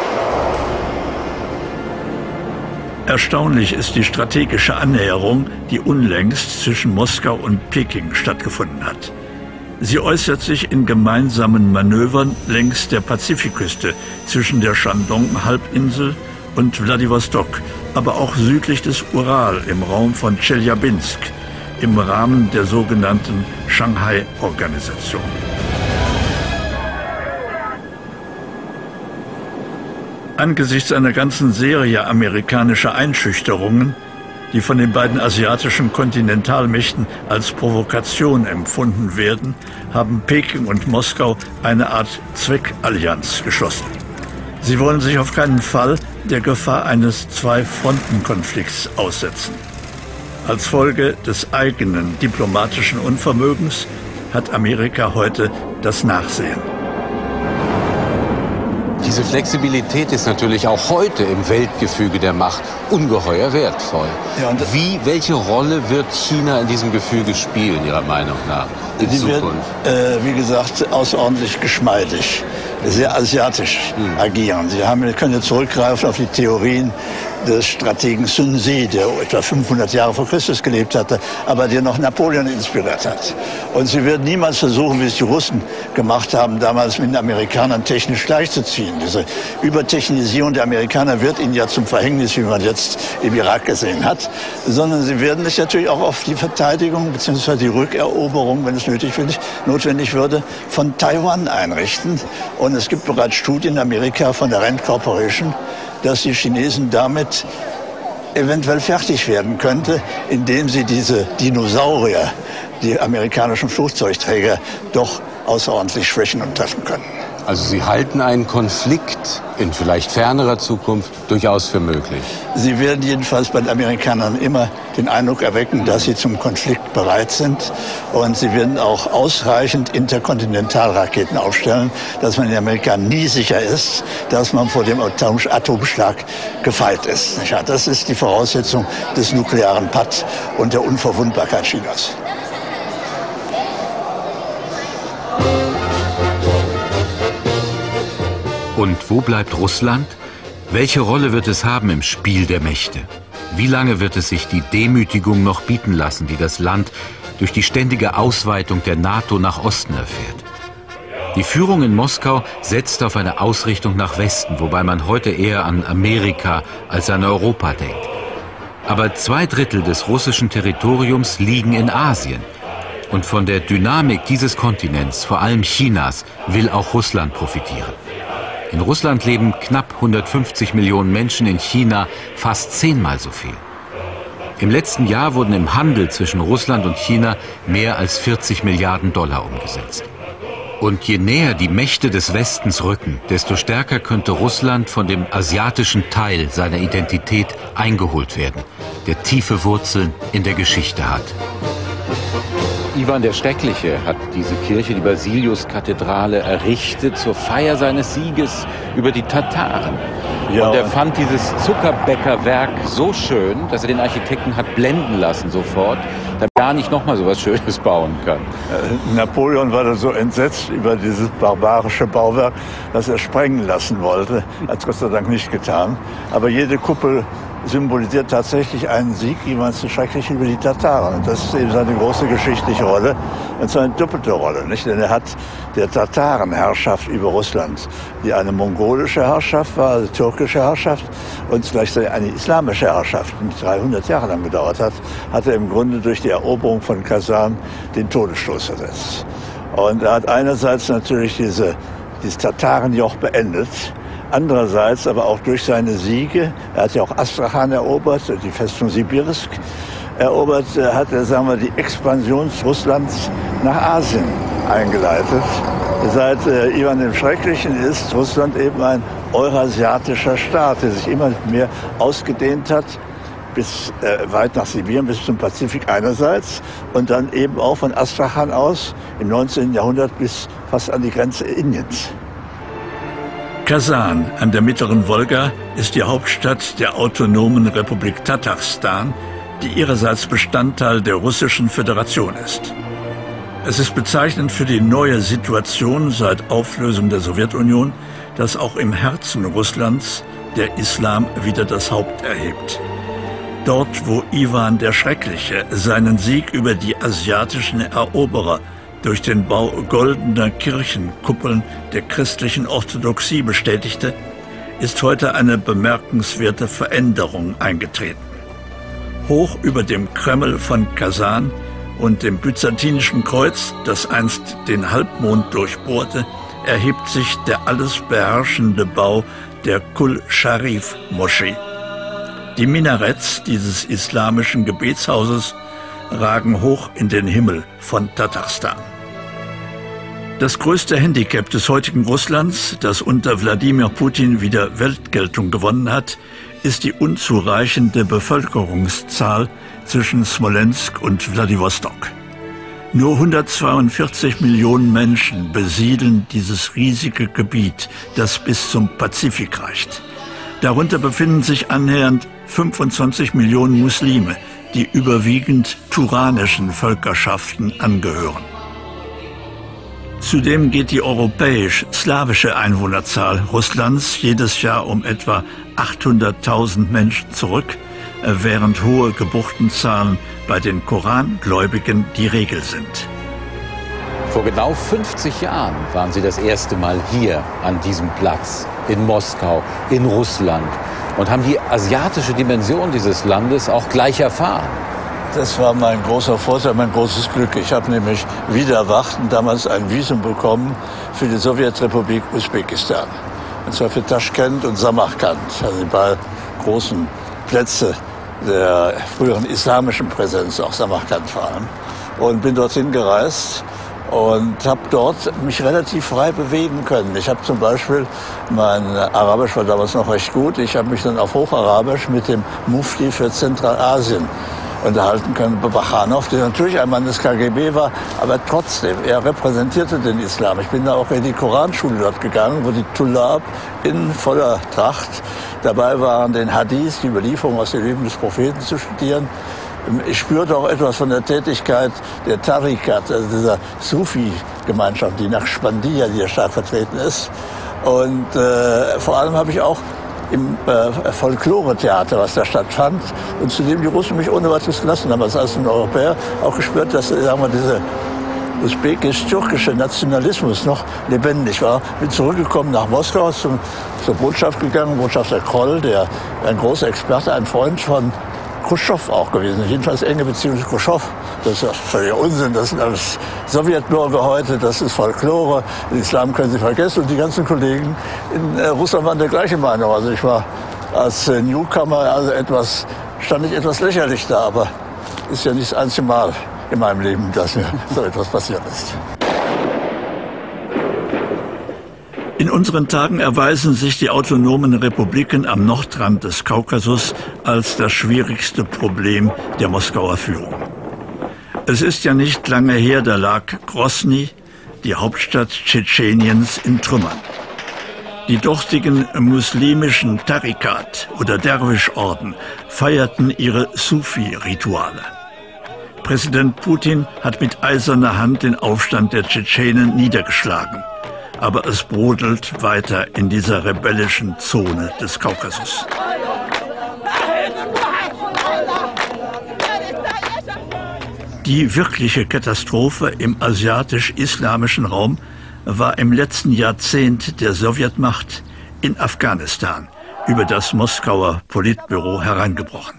Erstaunlich ist die strategische Annäherung, die unlängst zwischen Moskau und Peking stattgefunden hat. Sie äußert sich in gemeinsamen Manövern längs der Pazifikküste zwischen der Shandong-Halbinsel und Wladiwostok, aber auch südlich des Ural im Raum von Tscheljabinsk im Rahmen der sogenannten Shanghai-Organisation. Angesichts einer ganzen Serie amerikanischer Einschüchterungen, die von den beiden asiatischen Kontinentalmächten als Provokation empfunden werden, haben Peking und Moskau eine Art Zweckallianz geschlossen. Sie wollen sich auf keinen Fall der Gefahr eines Zwei-Fronten-Konflikts aussetzen. Als Folge des eigenen diplomatischen Unvermögens hat Amerika heute das Nachsehen. Diese Flexibilität ist natürlich auch heute im Weltgefüge der Macht ungeheuer wertvoll. Ja, und wie, welche Rolle wird China in diesem Gefüge spielen, Ihrer Meinung nach, in die Zukunft? Wird, äh, wie gesagt, außerordentlich geschmeidig, sehr asiatisch hm. agieren. Sie haben, wir können jetzt zurückgreifen auf die Theorien des Strategen Sun Tzu, der etwa fünfhundert Jahre vor Christus gelebt hatte, aber der noch Napoleon inspiriert hat. Und sie werden niemals versuchen, wie es die Russen gemacht haben, damals mit den Amerikanern technisch gleichzuziehen. Diese Übertechnisierung der Amerikaner wird ihnen ja zum Verhängnis, wie man jetzt im Irak gesehen hat, sondern sie werden sich natürlich auch auf die Verteidigung bzw. die Rückeroberung, wenn es nötig, notwendig würde, von Taiwan einrichten. Und es gibt bereits Studien in Amerika von der Rand Corporation, dass die Chinesen damit eventuell fertig werden könnte, indem sie diese Dinosaurier, die amerikanischen Flugzeugträger, doch außerordentlich schwächen und treffen können. Also Sie halten einen Konflikt in vielleicht fernerer Zukunft durchaus für möglich? Sie werden jedenfalls bei den Amerikanern immer den Eindruck erwecken, dass sie zum Konflikt bereit sind. Und sie werden auch ausreichend Interkontinentalraketen aufstellen, dass man in Amerika nie sicher ist, dass man vor dem Atomschlag gefeit ist. Das ist die Voraussetzung des nuklearen Pakt und der Unverwundbarkeit Chinas. Und wo bleibt Russland? Welche Rolle wird es haben im Spiel der Mächte? Wie lange wird es sich die Demütigung noch bieten lassen, die das Land durch die ständige Ausweitung der NATO nach Osten erfährt? Die Führung in Moskau setzt auf eine Ausrichtung nach Westen, wobei man heute eher an Amerika als an Europa denkt. Aber zwei Drittel des russischen Territoriums liegen in Asien. Und von der Dynamik dieses Kontinents, vor allem Chinas, will auch Russland profitieren. In Russland leben knapp hundertfünfzig Millionen Menschen, in China fast zehnmal so viel. Im letzten Jahr wurden im Handel zwischen Russland und China mehr als vierzig Milliarden Dollar umgesetzt. Und je näher die Mächte des Westens rücken, desto stärker könnte Russland von dem asiatischen Teil seiner Identität eingeholt werden, der tiefe Wurzeln in der Geschichte hat. Iwan der Schreckliche hat diese Kirche, die Basiliuskathedrale, errichtet zur Feier seines Sieges über die Tataren. Ja. Und er fand dieses Zuckerbäckerwerk so schön, dass er den Architekten hat blenden lassen sofort, damit er gar nicht nochmal so was Schönes bauen kann. Napoleon war da so entsetzt über dieses barbarische Bauwerk, dass er sprengen lassen wollte. Hat es Gott sei Dank nicht getan. Aber jede Kuppel symbolisiert tatsächlich einen Sieg, Iwans der Schreckliche, über die Tataren. Und das ist eben seine große geschichtliche Rolle und seine doppelte Rolle, nicht? Denn er hat der Tatarenherrschaft über Russland, die eine mongolische Herrschaft war, also türkische Herrschaft und gleichzeitig eine islamische Herrschaft, die dreihundert Jahre lang gedauert hat, hat er im Grunde durch die Eroberung von Kasan den Todesstoß versetzt. Und er hat einerseits natürlich diese, dieses Tatarenjoch beendet, andererseits aber auch durch seine Siege, er hat ja auch Astrachan erobert, die Festung Sibirsk erobert, hat er, sagen wir, die Expansion Russlands nach Asien eingeleitet. Seit äh, Iwan dem Schrecklichen ist Russland eben ein eurasiatischer Staat, der sich immer mehr ausgedehnt hat, bis äh, weit nach Sibirien, bis zum Pazifik einerseits und dann eben auch von Astrachan aus im neunzehnten Jahrhundert bis fast an die Grenze Indiens. Kasan an der mittleren Wolga ist die Hauptstadt der autonomen Republik Tatarstan, die ihrerseits Bestandteil der Russischen Föderation ist. Es ist bezeichnend für die neue Situation seit Auflösung der Sowjetunion, dass auch im Herzen Russlands der Islam wieder das Haupt erhebt. Dort, wo Iwan der Schreckliche seinen Sieg über die asiatischen Eroberer durch den Bau goldener Kirchenkuppeln der christlichen Orthodoxie bestätigte, ist heute eine bemerkenswerte Veränderung eingetreten. Hoch über dem Kreml von Kasan und dem Byzantinischen Kreuz, das einst den Halbmond durchbohrte, erhebt sich der alles beherrschende Bau der Kul-Sharif-Moschee. Die Minaretts dieses islamischen Gebetshauses ragen hoch in den Himmel von Tatarstan. Das größte Handicap des heutigen Russlands, das unter Wladimir Putin wieder Weltgeltung gewonnen hat, ist die unzureichende Bevölkerungszahl zwischen Smolensk und Wladiwostok. Nur hundertzweiundvierzig Millionen Menschen besiedeln dieses riesige Gebiet, das bis zum Pazifik reicht. Darunter befinden sich annähernd fünfundzwanzig Millionen Muslime, die überwiegend turanischen Völkerschaften angehören. Zudem geht die europäisch-slawische Einwohnerzahl Russlands jedes Jahr um etwa achthunderttausend Menschen zurück, während hohe Geburtenzahlen bei den Korangläubigen die Regel sind. Vor genau fünfzig Jahren waren Sie das erste Mal hier an diesem Platz, in Moskau, in Russland, und haben die asiatische Dimension dieses Landes auch gleich erfahren. Das war mein großer Vorteil, mein großes Glück. Ich habe nämlich wieder erwacht und damals ein Visum bekommen für die Sowjetrepublik Usbekistan. Und zwar für Taschkent und Samarkand, also die beiden großen Plätze der früheren islamischen Präsenz, auch Samarkand vor allem. Und bin dorthin gereist und habe dort mich relativ frei bewegen können. Ich habe zum Beispiel, mein Arabisch war damals noch recht gut, ich habe mich dann auf Hocharabisch mit dem Mufti für Zentralasien unterhalten können, Babachanov, der natürlich ein Mann des K G B war, aber trotzdem, er repräsentierte den Islam. Ich bin da auch in die Koranschule dort gegangen, wo die Tullab in voller Tracht dabei waren, den Hadith, die Überlieferung aus dem Leben des Propheten zu studieren. Ich spürte auch etwas von der Tätigkeit der Tarikat, also dieser Sufi-Gemeinschaft, die Naqshbandiya, die ja stark vertreten ist. Und äh, vor allem habe ich auch im äh, Folklore-Theater, was da stattfand, und zu dem die Russen mich ohne weiteres gelassen haben, als ein Europäer auch gespürt, dass, sagen wir, dieser usbekisch-türkische Nationalismus noch lebendig war. Bin zurückgekommen nach Moskau, zum, zur Botschaft gegangen, Botschafter Kroll, der ein großer Experte, ein Freund von Khrushchev auch gewesen, jedenfalls enge Beziehung zu Khrushchev. Das ist völliger Unsinn, das sind alles Sowjetbürger heute, das ist Folklore, den Islam können Sie vergessen. Und die ganzen Kollegen in äh, Russland waren der gleichen Meinung. Also ich war als äh, Newcomer also etwas, stand ich etwas lächerlich da, aber ist ja nicht das einzige Mal in meinem Leben, dass mir so etwas passiert ist. In unseren Tagen erweisen sich die autonomen Republiken am Nordrand des Kaukasus als das schwierigste Problem der Moskauer Führung. Es ist ja nicht lange her, da lag Grosny, die Hauptstadt Tschetscheniens, in Trümmern. Die dortigen muslimischen Tarikat oder Derwischorden feierten ihre Sufi-Rituale. Präsident Putin hat mit eiserner Hand den Aufstand der Tschetschenen niedergeschlagen. Aber es brodelt weiter in dieser rebellischen Zone des Kaukasus. Die wirkliche Katastrophe im asiatisch-islamischen Raum war im letzten Jahrzehnt der Sowjetmacht in Afghanistan über das Moskauer Politbüro hereingebrochen.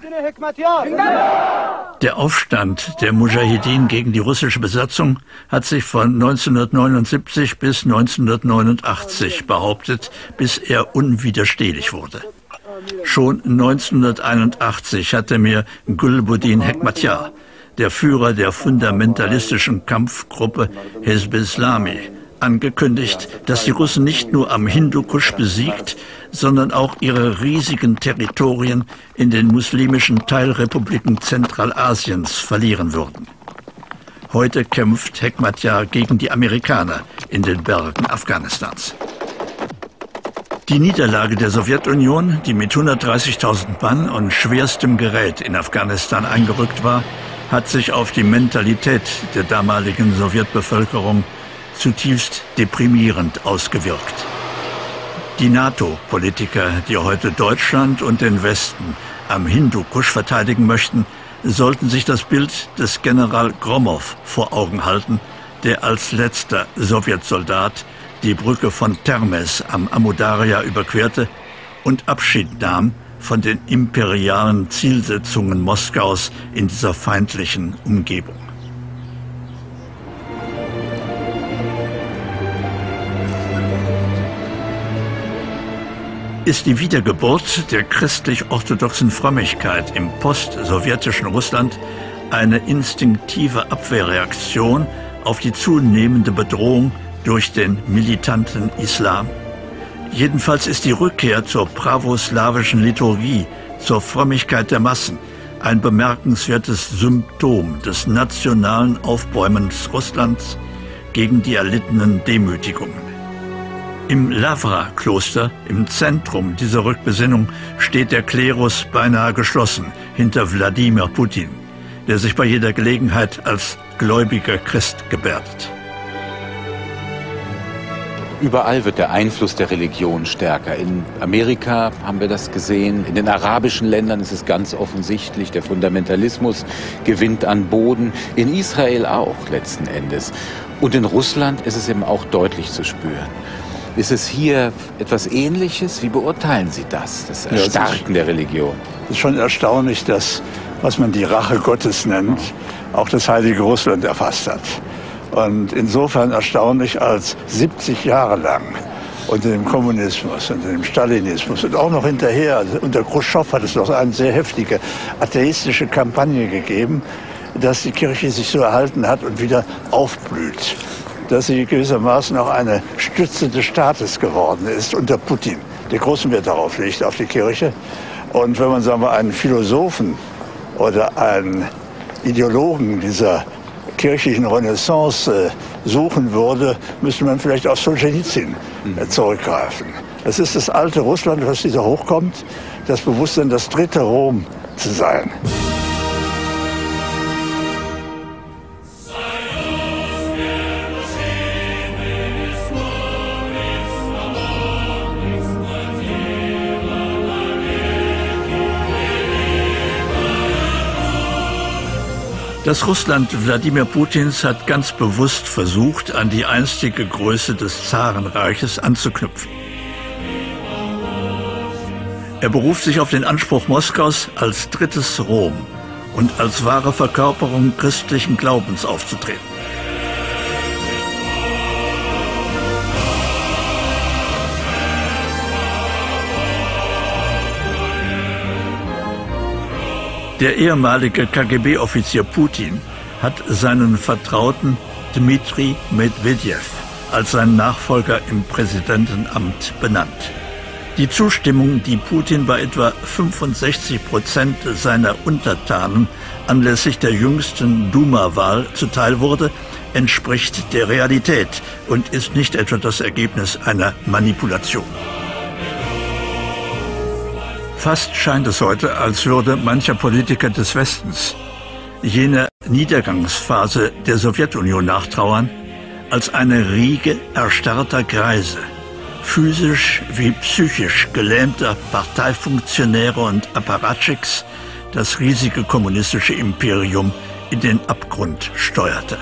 Der Aufstand der Mujahedin gegen die russische Besatzung hat sich von neunzehnhundertneunundsiebzig bis neunzehnhundertneunundachtzig behauptet, bis er unwiderstehlich wurde. Schon neunzehnhunderteinundachtzig hatte mir Gulbuddin Hekmatyar, der Führer der fundamentalistischen Kampfgruppe Hezb Islami, angekündigt, dass die Russen nicht nur am Hindukusch besiegt, sondern auch ihre riesigen Territorien in den muslimischen Teilrepubliken Zentralasiens verlieren würden. Heute kämpft Hekmatyar gegen die Amerikaner in den Bergen Afghanistans. Die Niederlage der Sowjetunion, die mit hundertdreißigtausend Mann und schwerstem Gerät in Afghanistan eingerückt war, hat sich auf die Mentalität der damaligen Sowjetbevölkerung zutiefst deprimierend ausgewirkt. Die NATO-Politiker, die heute Deutschland und den Westen am Hindukusch verteidigen möchten, sollten sich das Bild des General Gromov vor Augen halten, der als letzter Sowjetsoldat die Brücke von Termez am Amudarja überquerte und Abschied nahm von den imperialen Zielsetzungen Moskaus in dieser feindlichen Umgebung. Ist die Wiedergeburt der christlich-orthodoxen Frömmigkeit im post-sowjetischen Russland eine instinktive Abwehrreaktion auf die zunehmende Bedrohung durch den militanten Islam? Jedenfalls ist die Rückkehr zur pravoslawischen Liturgie, zur Frömmigkeit der Massen, ein bemerkenswertes Symptom des nationalen Aufbäumens Russlands gegen die erlittenen Demütigungen. Im Lavra-Kloster, im Zentrum dieser Rückbesinnung, steht der Klerus beinahe geschlossen hinter Wladimir Putin, der sich bei jeder Gelegenheit als gläubiger Christ gebärdet. Überall wird der Einfluss der Religion stärker. In Amerika haben wir das gesehen, in den arabischen Ländern ist es ganz offensichtlich, der Fundamentalismus gewinnt an Boden, in Israel auch letzten Endes. Und in Russland ist es eben auch deutlich zu spüren. Ist es hier etwas Ähnliches? Wie beurteilen Sie das, das Erstarken der Religion? Es ist schon erstaunlich, dass, was man die Rache Gottes nennt, auch das heilige Russland erfasst hat. Und insofern erstaunlich, als siebzig Jahre lang unter dem Kommunismus, unter dem Stalinismus und auch noch hinterher, also unter Khrushchev hat es noch eine sehr heftige atheistische Kampagne gegeben, dass die Kirche sich so erhalten hat und wieder aufblüht. Dass sie gewissermaßen auch eine Stütze des Staates geworden ist unter Putin, der großen Wert darauf legt, auf die Kirche. Und wenn man, sagen wir, einen Philosophen oder einen Ideologen dieser kirchlichen Renaissance suchen würde, müsste man vielleicht auf Solzhenitsyn zurückgreifen. Es ist das alte Russland, was wieder hochkommt, das Bewusstsein, das dritte Rom zu sein. Das Russland Wladimir Putins hat ganz bewusst versucht, an die einstige Größe des Zarenreiches anzuknüpfen. Er beruft sich auf den Anspruch Moskaus, als drittes Rom und als wahre Verkörperung christlichen Glaubens aufzutreten. Der ehemalige K G B-Offizier Putin hat seinen Vertrauten Dmitri Medwedew als seinen Nachfolger im Präsidentenamt benannt. Die Zustimmung, die Putin bei etwa fünfundsechzig Prozent seiner Untertanen anlässlich der jüngsten Duma-Wahl zuteil wurde, entspricht der Realität und ist nicht etwa das Ergebnis einer Manipulation. Fast scheint es heute, als würde mancher Politiker des Westens jener Niedergangsphase der Sowjetunion nachtrauern, als eine Riege erstarrter Greise, physisch wie psychisch gelähmter Parteifunktionäre und Apparatchiks das riesige kommunistische Imperium in den Abgrund steuerte.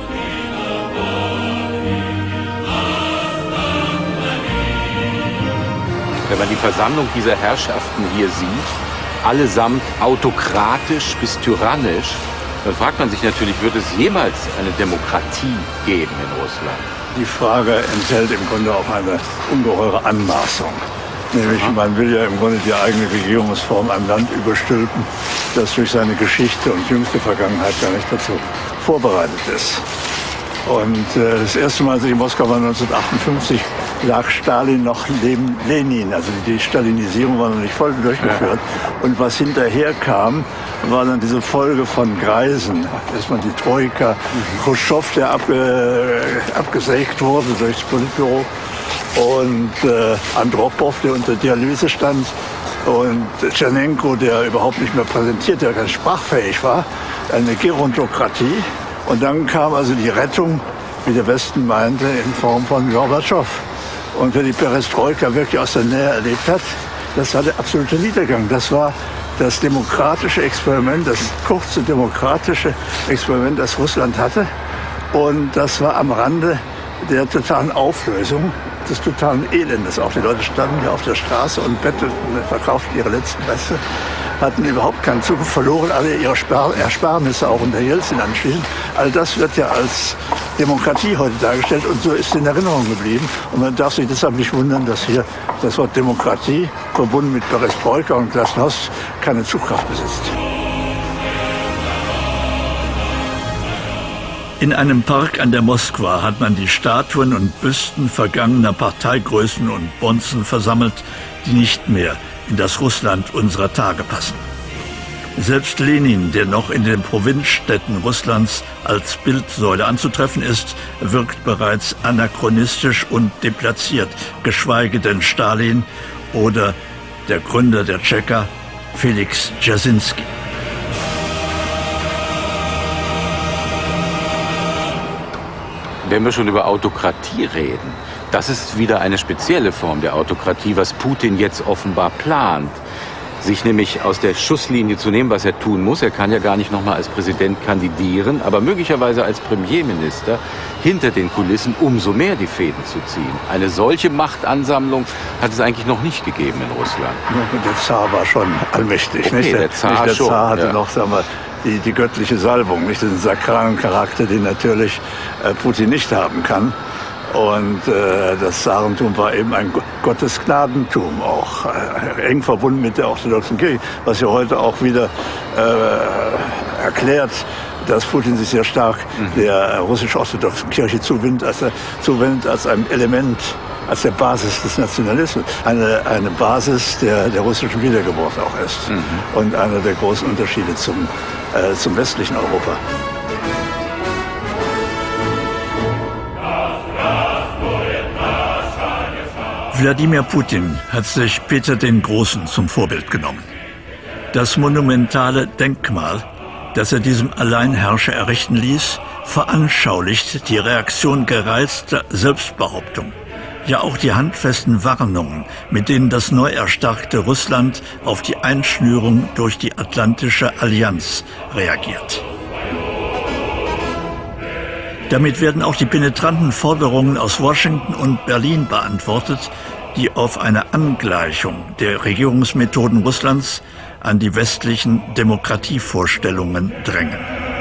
Wenn man die Versammlung dieser Herrschaften hier sieht, allesamt autokratisch bis tyrannisch, dann fragt man sich natürlich, wird es jemals eine Demokratie geben in Russland? Die Frage enthält im Grunde auch eine ungeheure Anmaßung. Nämlich, man will ja im Grunde die eigene Regierungsform einem Land überstülpen, das durch seine Geschichte und jüngste Vergangenheit gar nicht dazu vorbereitet ist. Und äh, das erste Mal, als ich in Moskau war, neunzehnhundertachtundfünfzig, lag Stalin noch neben Lenin. Also die Stalinisierung war noch nicht voll durchgeführt. Und was hinterher kam, war dann diese Folge von Greisen. Erstmal die Troika, Khrushchev, der abge, abgesägt wurde durchs Politbüro, und äh, Andropow, der unter Dialyse stand, und Tschernenko, der überhaupt nicht mehr präsentiert, der ganz sprachfähig war. Eine Gerontokratie. Und dann kam also die Rettung, wie der Westen meinte, in Form von Gorbatschow. Und wer die Perestroika wirklich aus der Nähe erlebt hat, das war der absolute Niedergang. Das war das demokratische Experiment, das kurze demokratische Experiment, das Russland hatte. Und das war am Rande der totalen Auflösung, des totalen Elendes. Auch die Leute standen hier auf der Straße und bettelten, verkauften ihre letzten Reste, hatten überhaupt keinen Zukunft, verloren alle ihre Ersparnisse, auch unter Jelzin anschließend. All das wird ja als Demokratie heute dargestellt und so ist in Erinnerung geblieben. Und man darf sich deshalb nicht wundern, dass hier das Wort Demokratie, verbunden mit Perestroika und Glasnost, keine Zugkraft besitzt. In einem Park an der Moskwa hat man die Statuen und Büsten vergangener Parteigrößen und Bonzen versammelt, die nicht mehr in das Russland unserer Tage passen. Selbst Lenin, der noch in den Provinzstädten Russlands als Bildsäule anzutreffen ist, wirkt bereits anachronistisch und deplatziert, geschweige denn Stalin oder der Gründer der Tscheka, Felix Dzerzhinsky. Wenn wir schon über Autokratie reden, das ist wieder eine spezielle Form der Autokratie, was Putin jetzt offenbar plant. Sich nämlich aus der Schusslinie zu nehmen, was er tun muss. Er kann ja gar nicht nochmal als Präsident kandidieren, aber möglicherweise als Premierminister hinter den Kulissen umso mehr die Fäden zu ziehen. Eine solche Machtansammlung hat es eigentlich noch nicht gegeben in Russland. Der Zar war schon allmächtig. Okay, nicht? Der, der Zar, nicht der schon, Zar hatte ja. noch, sagen wir, die, die göttliche Salbung, nicht den sakralen Charakter, den natürlich äh, Putin nicht haben kann. Und äh, das Zarentum war eben ein Gottesgnadentum, auch äh, eng verbunden mit der orthodoxen Kirche, was ja heute auch wieder äh, erklärt, dass Putin sich sehr stark mhm. der russisch-orthodoxen Kirche zuwendet als, zuwendet als ein Element, als der Basis des Nationalismus, eine, eine Basis der, der russischen Wiedergeburt auch ist mhm. und einer der großen Unterschiede zum, äh, zum westlichen Europa. Wladimir Putin hat sich Peter den Großen zum Vorbild genommen. Das monumentale Denkmal, das er diesem Alleinherrscher errichten ließ, veranschaulicht die Reaktion gereizter Selbstbehauptung. Ja auch die handfesten Warnungen, mit denen das neu erstarkte Russland auf die Einschnürung durch die Atlantische Allianz reagiert. Damit werden auch die penetranten Forderungen aus Washington und Berlin beantwortet, die auf eine Angleichung der Regierungsmethoden Russlands an die westlichen Demokratievorstellungen drängen.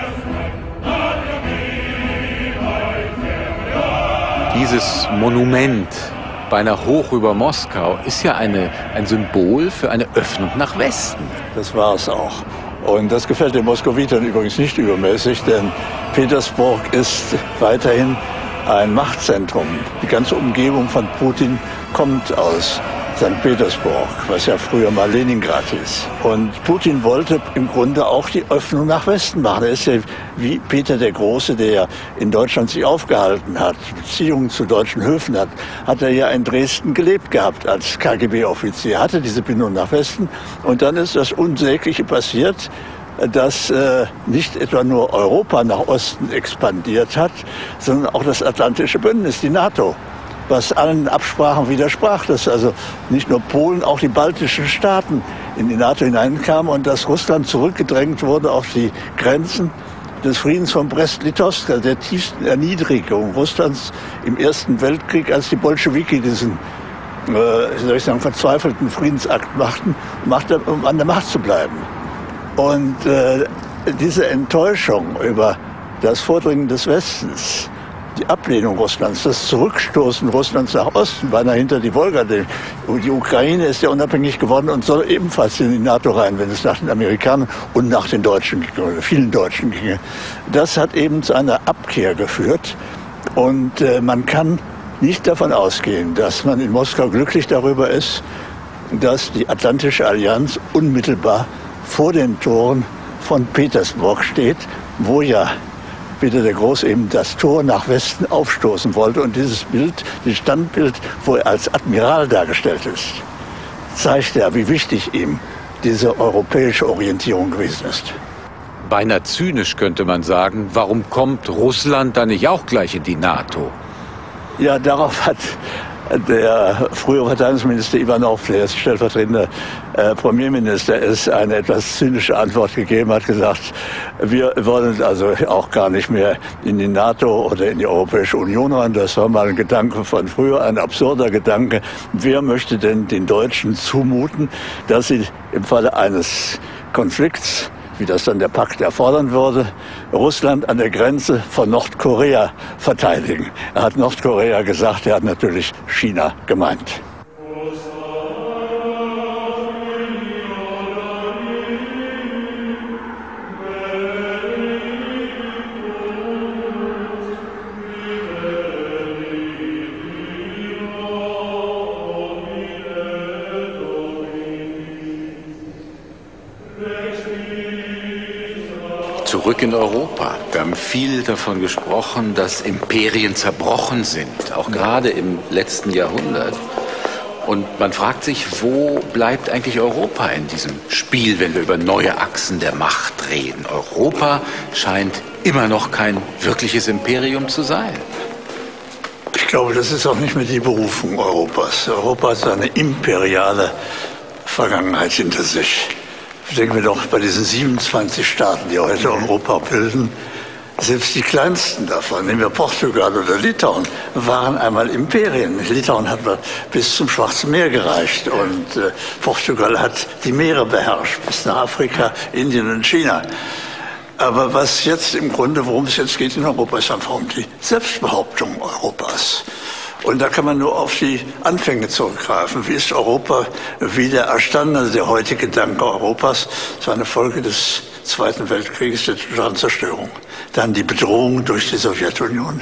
Dieses Monument beinahe hoch über Moskau ist ja eine, ein Symbol für eine Öffnung nach Westen. Das war es auch. Und das gefällt den Moskowitern übrigens nicht übermäßig, denn Petersburg ist weiterhin ein Machtzentrum. Die ganze Umgebung von Putin kommt aus Sankt Petersburg, was ja früher mal Leningrad hieß. Und Putin wollte im Grunde auch die Öffnung nach Westen machen. Er ist ja wie Peter der Große, der ja in Deutschland sich aufgehalten hat, Beziehungen zu deutschen Höfen hat, hat er ja in Dresden gelebt gehabt als K G B-Offizier, hatte diese Bindung nach Westen. Und dann ist das Unsägliche passiert, dass äh, nicht etwa nur Europa nach Osten expandiert hat, sondern auch das Atlantische Bündnis, die NATO, was allen Absprachen widersprach, dass also nicht nur Polen, auch die baltischen Staaten in die NATO hineinkamen und dass Russland zurückgedrängt wurde auf die Grenzen des Friedens von Brest-Litovsk, der tiefsten Erniedrigung Russlands im Ersten Weltkrieg, als die Bolschewiki diesen äh, wie soll ich sagen, verzweifelten Friedensakt machten, um an der Macht zu bleiben. Und äh, diese Enttäuschung über das Vordringen des Westens, die Ablehnung Russlands, das Zurückstoßen Russlands nach Osten, beinahe hinter die Wolga. Die, die Ukraine ist ja unabhängig geworden und soll ebenfalls in die NATO rein, wenn es nach den Amerikanern und nach den Deutschen ginge, vielen Deutschen ginge. Das hat eben zu einer Abkehr geführt. Und äh, man kann nicht davon ausgehen, dass man in Moskau glücklich darüber ist, dass die Atlantische Allianz unmittelbar vor den Toren von Petersburg steht, wo ja Peter der Große eben das Tor nach Westen aufstoßen wollte. Und dieses Bild, dieses Standbild, wo er als Admiral dargestellt ist, zeigt ja, wie wichtig ihm diese europäische Orientierung gewesen ist. Beinahe zynisch könnte man sagen, warum kommt Russland dann nicht auch gleich in die NATO? Ja, darauf hat der frühere Verteidigungsminister Ivanov, der jetzt stellvertretender äh, Premierminister ist, eine etwas zynische Antwort gegeben, hat gesagt, wir wollen also auch gar nicht mehr in die NATO oder in die Europäische Union rein. Das war mal ein Gedanke von früher, ein absurder Gedanke. Wer möchte denn den Deutschen zumuten, dass sie im Falle eines Konflikts, wie das dann der Pakt erfordern würde, Russland an der Grenze von Nordkorea verteidigen? Er hat Nordkorea gesagt, er hat natürlich China gemeint. Zurück in Europa. Wir haben viel davon gesprochen, dass Imperien zerbrochen sind, auch gerade im letzten Jahrhundert. Und man fragt sich, wo bleibt eigentlich Europa in diesem Spiel, wenn wir über neue Achsen der Macht reden? Europa scheint immer noch kein wirkliches Imperium zu sein. Ich glaube, das ist auch nicht mehr die Berufung Europas. Europa hat eine imperiale Vergangenheit hinter sich. Denken wir doch bei diesen siebenundzwanzig Staaten, die heute Europa bilden, selbst die kleinsten davon, nehmen wir Portugal oder Litauen, waren einmal Imperien. Litauen hat bis zum Schwarzen Meer gereicht und äh, Portugal hat die Meere beherrscht, bis nach Afrika, Indien und China. Aber was jetzt im Grunde, worum es jetzt geht in Europa, ist einfach um die Selbstbehauptung Europas. Und da kann man nur auf die Anfänge zurückgreifen. Wie ist Europa wieder erstanden? Also der heutige Gedanke Europas, das war eine Folge des Zweiten Weltkrieges, der totalen Zerstörung. Dann die Bedrohung durch die Sowjetunion.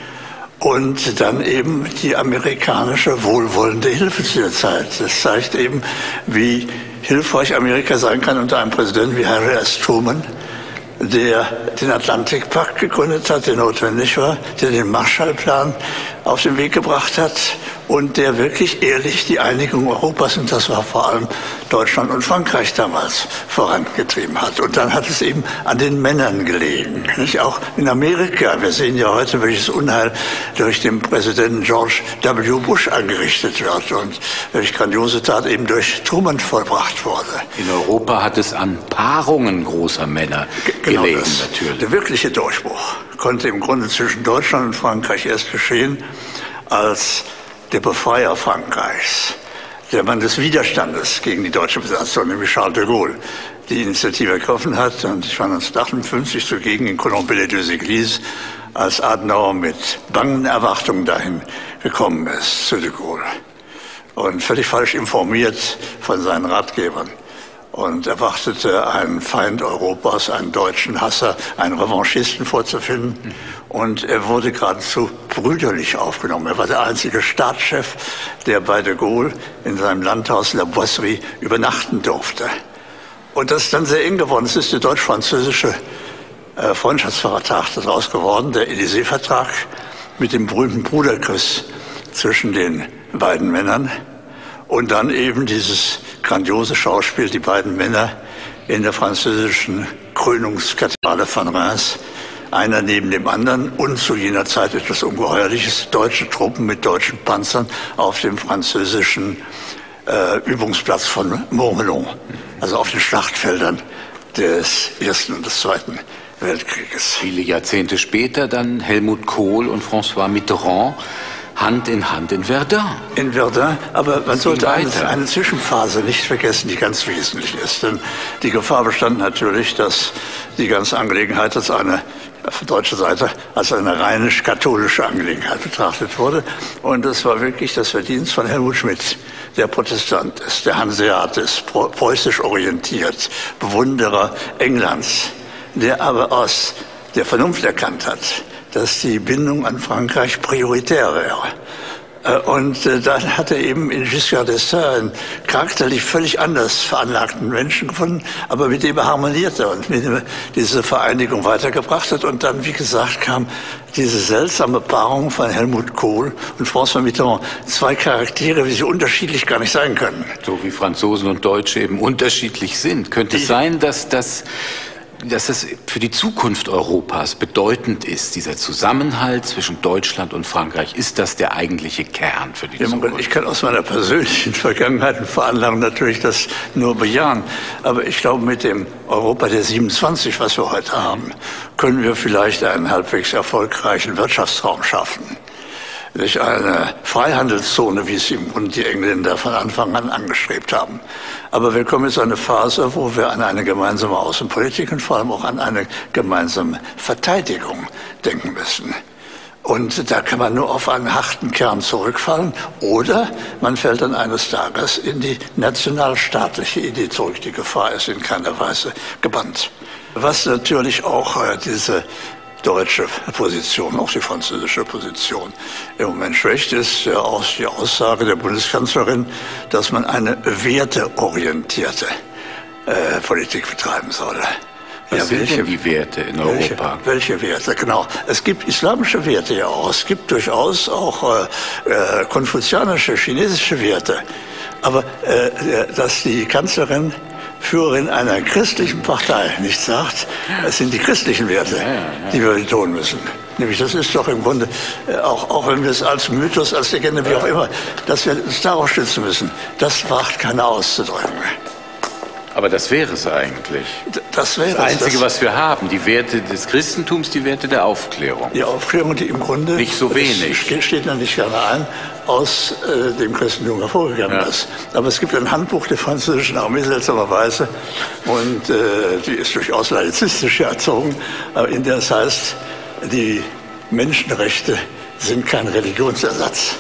Und dann eben die amerikanische wohlwollende Hilfe zu der Zeit. Das zeigt eben, wie hilfreich Amerika sein kann unter einem Präsidenten wie Harry S. Truman, der den Atlantikpakt gegründet hat, der notwendig war, der den Marshallplan auf den Weg gebracht hat und der wirklich ehrlich die Einigung Europas, und das war vor allem Deutschland und Frankreich damals, vorangetrieben hat. Und dann hat es eben an den Männern gelegen. Nicht? Auch in Amerika, wir sehen ja heute, welches Unheil durch den Präsidenten George W. Bush angerichtet wird und welche grandiose Tat eben durch Truman vollbracht wurde. In Europa hat es an Paarungen großer Männer genau gelegen, das. natürlich. Der wirkliche Durchbruch konnte im Grunde zwischen Deutschland und Frankreich erst geschehen, als der Befreier Frankreichs, der Mann des Widerstandes gegen die deutsche Besatzung, nämlich Charles de Gaulle, die Initiative ergriffen hat. Und ich war neunzehnhundertachtundfünfzig zugegen in Colombey-les-Deux-Églises, als Adenauer mit bangen Erwartungen dahin gekommen ist zu de Gaulle und völlig falsch informiert von seinen Ratgebern. und erwartete, einen Feind Europas, einen deutschen Hasser, einen Revanchisten vorzufinden. Und er wurde geradezu brüderlich aufgenommen. Er war der einzige Staatschef, der bei de Gaulle in seinem Landhaus La Boisserie übernachten durfte. Und das ist dann sehr eng geworden. Es ist der deutsch-französische äh, Freundschaftsvertrag daraus geworden, der Élysée-Vertrag mit dem berühmten Bruderkuss zwischen den beiden Männern. Und dann eben dieses grandiose Schauspiel, die beiden Männer in der französischen Krönungskathedrale von Reims, einer neben dem anderen, und zu jener Zeit etwas Ungeheuerliches, deutsche Truppen mit deutschen Panzern auf dem französischen äh, Übungsplatz von Montmelon, also auf den Schlachtfeldern des Ersten und des Zweiten Weltkrieges. Viele Jahrzehnte später dann Helmut Kohl und François Mitterrand Hand in Hand in Verdun. In Verdun, aber man sollte eine, eine Zwischenphase nicht vergessen, die ganz wesentlich ist. Denn die Gefahr bestand natürlich, dass die ganze Angelegenheit als eine, von deutscher Seite, als eine rheinisch-katholische Angelegenheit betrachtet wurde. Und das war wirklich das Verdienst von Helmut Schmidt, der Protestant ist, der Hanseat ist, preußisch orientiert, Bewunderer Englands, der aber aus der Vernunft erkannt hat, dass die Bindung an Frankreich prioritär wäre. Und dann hat er eben in Giscard d'Estaing einen charakterlich völlig anders veranlagten Menschen gefunden, aber mit dem er harmonierte und mit dem diese Vereinigung weitergebracht hat. Und dann, wie gesagt, kam diese seltsame Paarung von Helmut Kohl und François Mitterrand. Zwei Charaktere, wie sie unterschiedlich gar nicht sein können. So wie Franzosen und Deutsche eben unterschiedlich sind. Könnte es sein, dass das dass es für die Zukunft Europas bedeutend ist, dieser Zusammenhalt zwischen Deutschland und Frankreich? Ist das der eigentliche Kern für die ja, Zukunft? Ich kann aus meiner persönlichen Vergangenheit und Veranlagung natürlich das nur bejahen. Aber ich glaube, mit dem Europa der siebenundzwanzig, was wir heute haben, können wir vielleicht einen halbwegs erfolgreichen Wirtschaftsraum schaffen. Durch eine Freihandelszone, wie es im Grunde die Engländer von Anfang an angestrebt haben. Aber wir kommen jetzt in eine Phase, wo wir an eine gemeinsame Außenpolitik und vor allem auch an eine gemeinsame Verteidigung denken müssen. Und da kann man nur auf einen harten Kern zurückfallen oder man fällt dann eines Tages in die nationalstaatliche Idee zurück. Die Gefahr ist in keiner Weise gebannt. Was natürlich auch äh, diese deutsche Position, auch die französische Position im Moment schwächt, ist ja auch die Aussage der Bundeskanzlerin, dass man eine werteorientierte äh, Politik betreiben solle. Was ja, sind welche, denn die Werte in Europa? Welche, welche Werte? Genau. Es gibt islamische Werte ja auch. Es gibt durchaus auch äh, äh, konfuzianische, chinesische Werte. Aber äh, dass die Kanzlerin Führerin einer christlichen Partei nicht sagt, es sind die christlichen Werte, ja, ja, ja. die wir betonen müssen. Nämlich, das ist doch im Grunde, auch, auch wenn wir es als Mythos, als Legende, wie auch immer, dass wir uns darauf stützen müssen, das wagt keiner auszudrücken. Aber das wäre es eigentlich. Das wäre das Einzige, das, was wir haben, die Werte des Christentums, die Werte der Aufklärung. Die Aufklärung, die im Grunde, nicht so wenig, steht, steht da nicht gerne ein, aus äh, dem Christentum hervorgegangen ja. ist. Aber es gibt ein Handbuch der französischen Armee, seltsamerweise, und äh, die ist durchaus laizistisch erzogen, aber in der es heißt, die Menschenrechte sind kein Religionsersatz.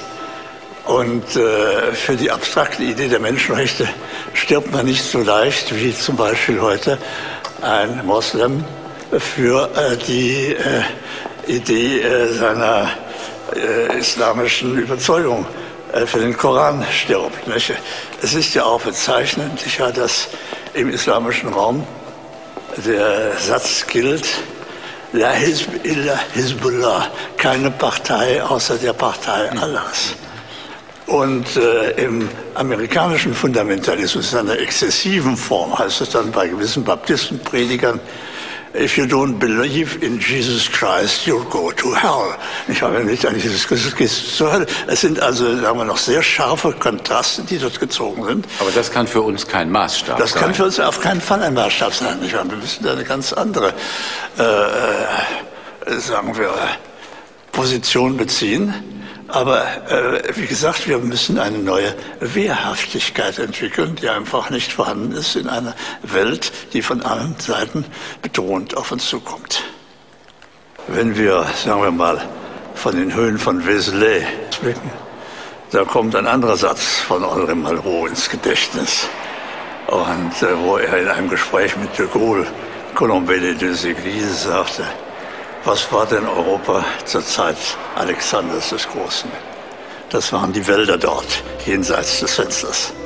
Und äh, für die abstrakte Idee der Menschenrechte stirbt man nicht so leicht wie zum Beispiel heute ein Moslem für äh, die äh, Idee äh, seiner äh, islamischen Überzeugung, äh, für den Koran stirbt. Nicht? Es ist ja auch bezeichnend, sicher, dass im islamischen Raum der Satz gilt, La Hizb illa Hizbullah, keine Partei außer der Partei Allahs. Und äh, im amerikanischen Fundamentalismus, in einer exzessiven Form, heißt es dann bei gewissen Baptistenpredigern, if you don't believe in Jesus Christ, you'll go to hell. Ich habe nicht an Jesus Christus gehst du zur Hölle. Es sind also, sagen wir noch, sehr scharfe Kontraste, die dort gezogen sind. Aber das kann für uns kein Maßstab das sein. Das kann für uns auf keinen Fall ein Maßstab sein. Ich meine, wir müssen da eine ganz andere, äh, äh, sagen wir, Position beziehen. Aber äh, wie gesagt, wir müssen eine neue Wehrhaftigkeit entwickeln, die einfach nicht vorhanden ist in einer Welt, die von allen Seiten bedrohend auf uns zukommt. Wenn wir, sagen wir mal, von den Höhen von Vézelay blicken, da kommt ein anderer Satz von André Malraux ins Gedächtnis. Und äh, wo er in einem Gespräch mit de Gaulle, Colombey de Églises, sagte, was war denn Europa zur Zeit Alexanders des Großen? Das waren die Wälder dort, jenseits des Fensters.